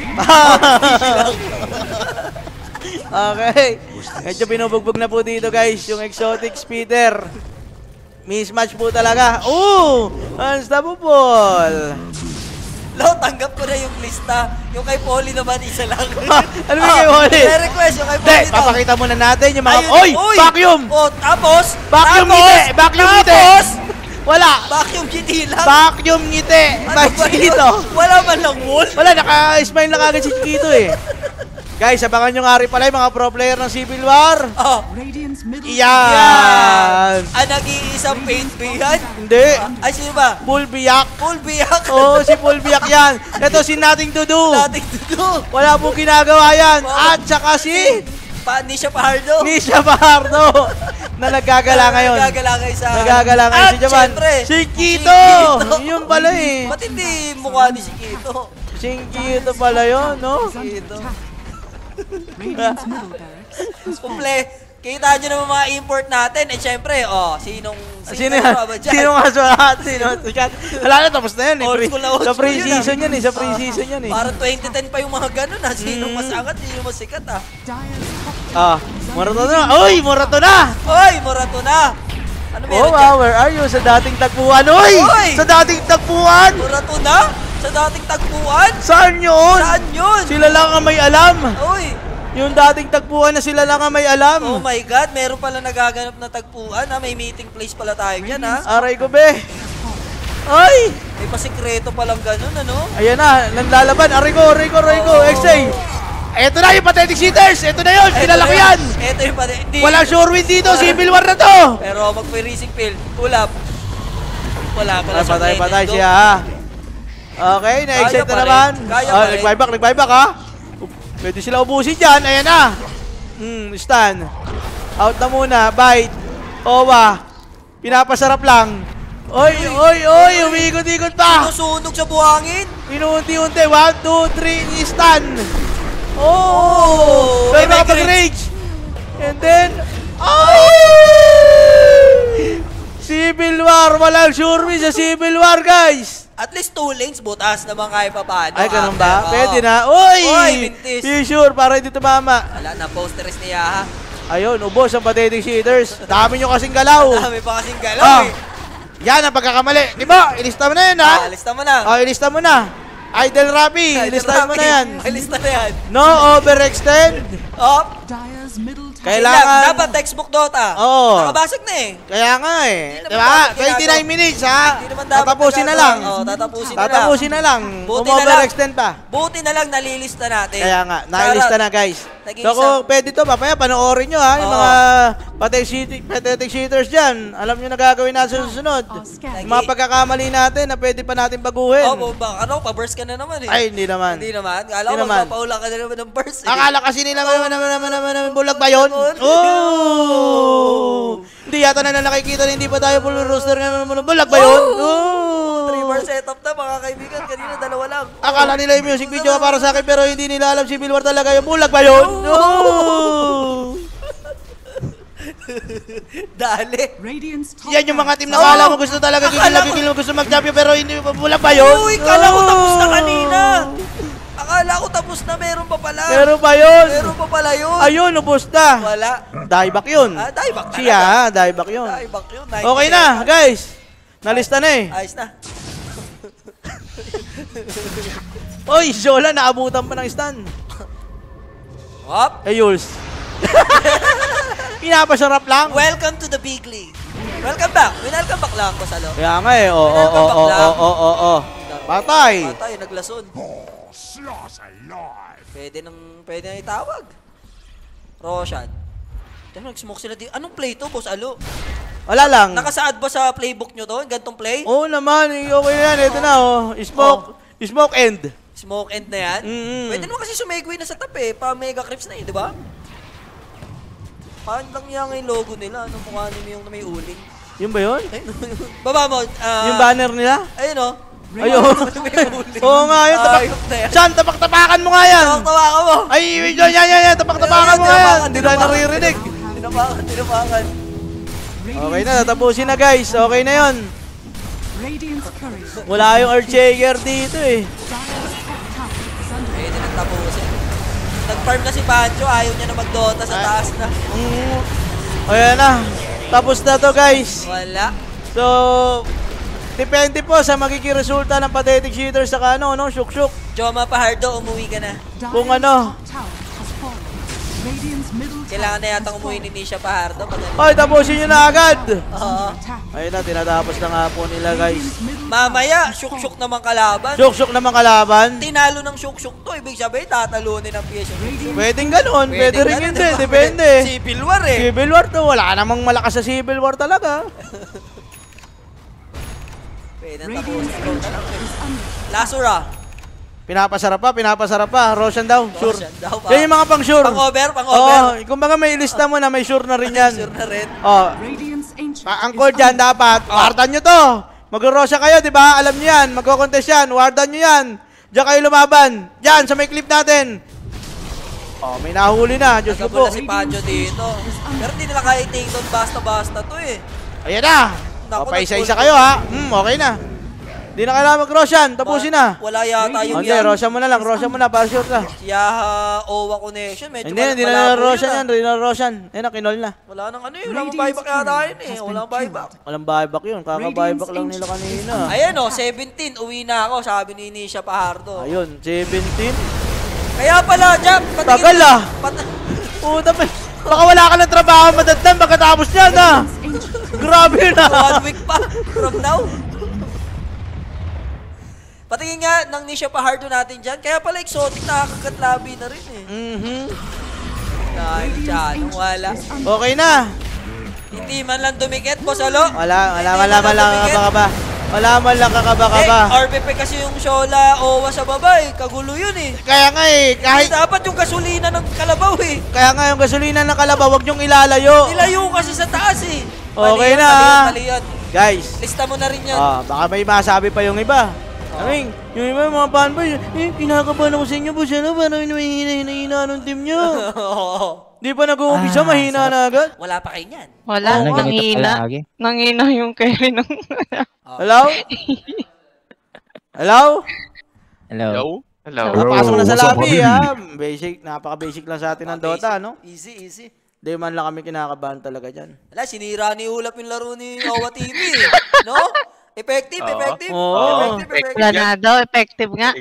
Okay. Medyo binubugbog na po dito guys, yung exotic speeder. Mismatch po talaga. Unstoppable. Tanggap ko na yung lista. Yung kay Polly naman, isa lang. Ano ba kay Polly? May request yung kay Polly. Papakita muna natin yung mga... Ayun, Vacuum! Tapos? Vacuum ngiti! Wala! Vacuum ngiti lang? Vacuum ngiti! Chiquito! Wala man lang wall? Wala, naka-smile lang agad si Chiquito eh. Guys, abangan nyo nga rin pala yung mga pro player ng Civil War. Iyan! Nag-iisang paint bihan? Hindi. Ay, sino ba? Pulbiyak. Pulbiyak? Oo, si Pulbiyak yan. Ito si Nothing to Do. Nothing to Do. Wala pong ginagawa yan. At saka si... Nisha Pahardo. Nisha Pahardo. Na nagagala ngayon. Nagagala ngayon si Jaman. Si Kito. Yun pala eh. Ba't hindi mukha ni si Kito? Si Kito pala yun, no? Kito. Kumple. Kita nyo naman mga import natin. Siyempre, Sino nga sulat? Sino sikat? Wala na, tapos na yan eh. Sa pre-season yan eh. Sa pre-season yan eh. Parang 2010 pa yung mga ganun ha. Sino masangat, sino masikat ha. Morato na. Uy, Morato na! Ano meron dyan? Wow, where are you? Sa dating tagpuan. Uy! Sa dating tagpuan! Morato na? Sa dating tagpuan? Saan yun? Saan? Sila lang ang may alam. Uy! Yung dating tagpuan na sila lang ang may alam. Oh my God, meron pala nagaganap na tagpuan ha. May meeting place pala tayo dyan ha. Aray ko be. Ay! May pasikreto palang ganun ano. Ayan na, naglalaban. Aray ko. XA. Eto na yung pathetic cheaters. Eto na yun. Kilala ko yan. Eto yung pathetic. Walang sure win dito. Civil War na to. Pero mag-racing field. Ulap. Wala pala sa patay siya ha. Okay, na-excite na naman. Nag-buyback ha. Pwede sila ubusin dyan. Ayan na. Stun. Out na muna. Bite. Owa. Pinapasarap lang. Oy. Umiikot-ikot pa. Sinusunog sa buhangin. Inuunti-unti. 1, 2, 3. Stun. Pero nakapag-rage. And then... Civil War. Walang sure win sa Civil War, guys. At least 2 lanes, butas naman kahit pa paano. Ay, ganun ba? Pwede na. Uy! Mintis. Be sure, para hindi tumama. Wala na, posteres ni Yaha. Ayun, ubos ang pathetic cheaters. Dami nyo kasing galaw. Dami pa kasing galaw eh. Yan ang pagkakamali. Di ba? Ilista mo na yan, ha? Ilista mo na. Idol Rappi, ilista mo na yan. Ilista na yan. No overextend. Kailangan... Dapat textbook Dota. Oo. Nakabasag na eh. Kaya nga eh. Diba? 29 minutes ha. Tatapusin na lang. Tatapusin na lang. Over-extend pa. Buti na lang nalilista natin. Kaya nga. Nakilista na guys. So kung pwede to, papaya panoorin nyo ha. Yung mga pathetic cheaters dyan. Alam nyo na gagawin natin sa susunod. Yung mga pagkakamali natin na pwede pa natin baguhin. Pa-burst ka na naman eh. Ay, hindi naman. Hindi naman. Alam mo, papaula ka na naman ng burst eh. Akala kasi nila naman bulag ba yun? Hindi yata na nakikita na hindi pa tayo full roster ngayon. Bulag ba yun? 3 bars setup na mga kaibigan. Kanina dalawa lang. Akala nila yung music video para sa akin pero hindi nila alam Civil War talaga yung bulag ba yun? No! Dali. Yan yung mga team na kala mo gusto talaga gigil mo gusto mag-champion pero hindi bulag ba yun? Uy, kala ko tapos na kanina. Akala ko tapos na, meron pa pala. Meron pa yun. Meron pa pala yun. Ayun, ubos na. Wala. Dieback yun. Dieback talaga. Siya, dieback yun. Dieback yun. Okay na, guys. Nalista na eh. Ayos na. Oy, Zola, naabutan pa ng stun. Hop. Eh, Yules. Pinapasarap lang. Welcome to the big league. Welcome back. Welcome back lang ko sa loob. Kaya nga eh. Oo. Patay. Patay, naglason. Pwede na itawag. Roshan. Dahil nag-smoke sila di. Anong play to, Boss Alo? Wala lang. Nakasaad ba sa playbook nyo to? Gantong play? Oo naman. Okay na yan. Ito na oh. Smoke end. Smoke end na yan? Pwede naman kasi sumegway na sa top eh. Pa-mega creeps na eh, di ba? Paano lang yan yung logo nila? Anong mukha nila yung may uling? Yun ba yun? Baba mo. Yung banner nila? Ayun o. Ayun. Oo nga yun. Saan? Tapak-tapakan mo nga yan. Tapak-tapakan mo. Ay, yan. Tapak-tapakan mo nga yan. Hindi na naririnig. Tinapakan. Okay na, natapusin na guys. Okay na yun. Wala yung Earthshaker dito eh. Pwede nang tapusin. Nag-farm na si Pancho, ayaw niya na mag-Dota sa taas na. Ayan na. Tapos na to guys. Wala. So, depende po sa magiging resulta ng Pathetic Cheaters sa ano, no? Shuk-shuk. Joma Pahardo, umuwi ka na. Kung ano. Kailangan na yatang umuwi ni Nisha Pahardo. Ay, tapusin nyo na agad. Oo. Ayun na, tinatapos na nga po nila guys. Mamaya, shuk-shuk naman kalaban. Shuk-shuk naman kalaban. Tinalo ng shuk-shuk to, ibig sabihin tatalunin ang PS. Pwedeng ganun, pwede rin hindi, depende. Civil War eh. Civil War to, wala namang malakas sa Civil War talaga. Pwede na tapos. Lasura. Pinapasarap pa. Roshan daw, sure. Daw, yan yung mga pang-sure. Pang-over. Kumbaga may lista mo na, may sure na rin yan. Sure na rin. Ang call dyan dapat, wardan nyo to. Mag-Roshan kayo, di ba? Alam nyo yan, magko-contest yan, wardan nyo yan. Diyan kayo lumaban. Diyan, sa may clip natin. May nahuli na, Diyos ko po. Si Pancho dito. Pero hindi nila kaya i-take down basta-basta to eh. Ayan na. Paisa-isa kayo ha. Okay na. Di na kailangan mag-Roshan, tapusin na. Wala yata yung yan. Hindi, Roshan mo na lang, para sure na. Yaha Owa Connection, medyo hindi na Roshan yan, hindi na Roshan. Ayun na, kinol na. Wala nang ano walang buyback yata yun eh. Walang buyback. Walang buyback yun, kaka-buyback lang nila kanina. Ayan o, 17, uwi na ako, sabi ni Nisha Pahardo. Ayun, 17. Kaya pala, Jack, tagal ah. Puta pa. Baka wala ka ng trabaho madatnan pagkatapos yan ah. Grabe na. 1 week pa from now. Patingin nga ng Nisha Pahardo natin dyan. Kaya pala exotic, nakakagkatlabi na rin eh. Dyan, wala. Okay na. Hindi man lang dumikit, Boss Alo. Wala man lang kakaba-kaba. RPP kasi yung Shola, Owa sa baba eh. Kagulo yun eh. Kaya nga eh. Dapat yung gasolina ng Kalabaw eh. Kaya nga yung gasolina ng Kalabaw, wag nyong ilalayo. Nilayo kasi sa taas eh. Okay na. Mali yun. Guys. Lista mo na rin yan. Baka may masabi pa yung iba. Aming, yung iba mga fanboy, kinakabahan ako sa inyo po siya na, parang hina ng team nyo. Di pa nag-uumpisa, mahina na agad. Wala pa kayo niyan. Wala, nangina yung carry ng... Hello? Hello? Napasok na sa lobby ha. Basic, napaka-basic lang sa atin ng Dota, no? Easy. Di man lang kami kinakabahan talaga dyan. Wala, sinira ni Ulap yung laro ni Owa TV, no? Effective. Wala na daw, effective nga.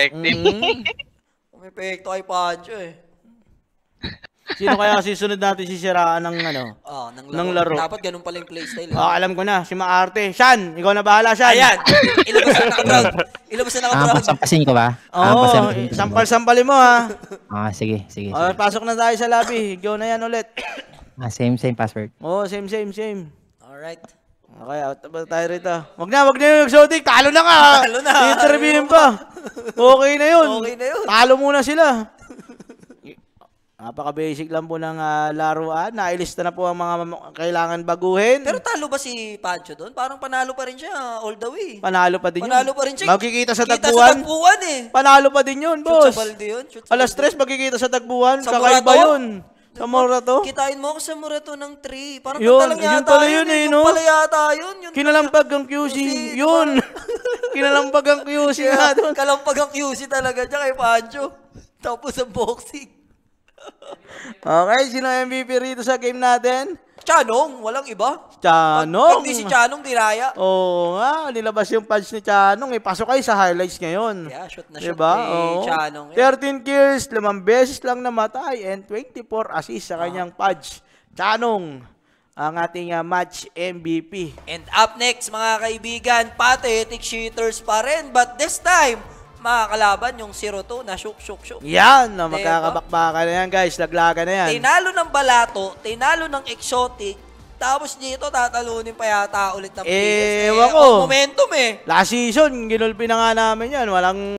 Umepekto kay Pancho eh. Sino kaya susunod natin sisiraan ng ng laro? Dapat ganun pala yung playstyle. Alam ko na, si Maarte. Shan, ikaw na bahala, Shan. Ayan, ilabas na naka-ground. Sampasin ko ba? Sampal-sampalin mo ha. Sige. Pasok na tayo sa lobby. Go na yan ulit. Same password. Same. Alright. Okay, out na tayo rito. Wag na yung exotic. Talo na ka. Interviewin pa. Okay na yun. Talo muna sila. Napaka-basic lang po ng laruan. Nailista na po ang mga kailangan baguhin. Pero talo ba si Pancho doon? Parang panalo pa rin siya all the way. Panalo pa din Panalo yun. pa rin siya. Magkikita sa Kita tagpuan. sa tagpuan eh. Panalo pa din yun, Shoot boss. sa balde yun. Shoot sa Alas balde. 3, magkikita sa tagpuan. Sa Kakaiba Murato? yun. Sa Murato. Kitain mo ako sa Murato ng 3. Parang Yun, talang yun yata pala yun eh, no? Yung pala yata yun. Yun Kinalampag ang QC. Yun. Kinalampag ang QC nga doon. Kalampag ang QC talaga dyan kay Pancho. Tapos ang boxing. Okay, sino MVP rito sa game natin? Chanong, walang iba. Chanong. Pag di si Chanong, diraya. Oo nga, nilabas yung punch ni Chanong. Pasok kayo sa highlights ngayon. Yeah, shoot na shoot diba? kay Chanong. 13 kills, 5 beses lang namatay, and 24 assists sa kanyang punch. Chanong, ang ating match MVP. And up next, mga kaibigan, pathetic shooters pa rin. But this time, makakalaban yung 0-2 na shook. Yan, magkakabakbakan na yan guys, laglagan na yan. Tinalo ng Balato, tinalo ng Exotic, tapos dito tatalunin pa yata ulit ng Vegas. Ewan ko. Momentum eh. Last season, ginulpi na nga namin yan. Walang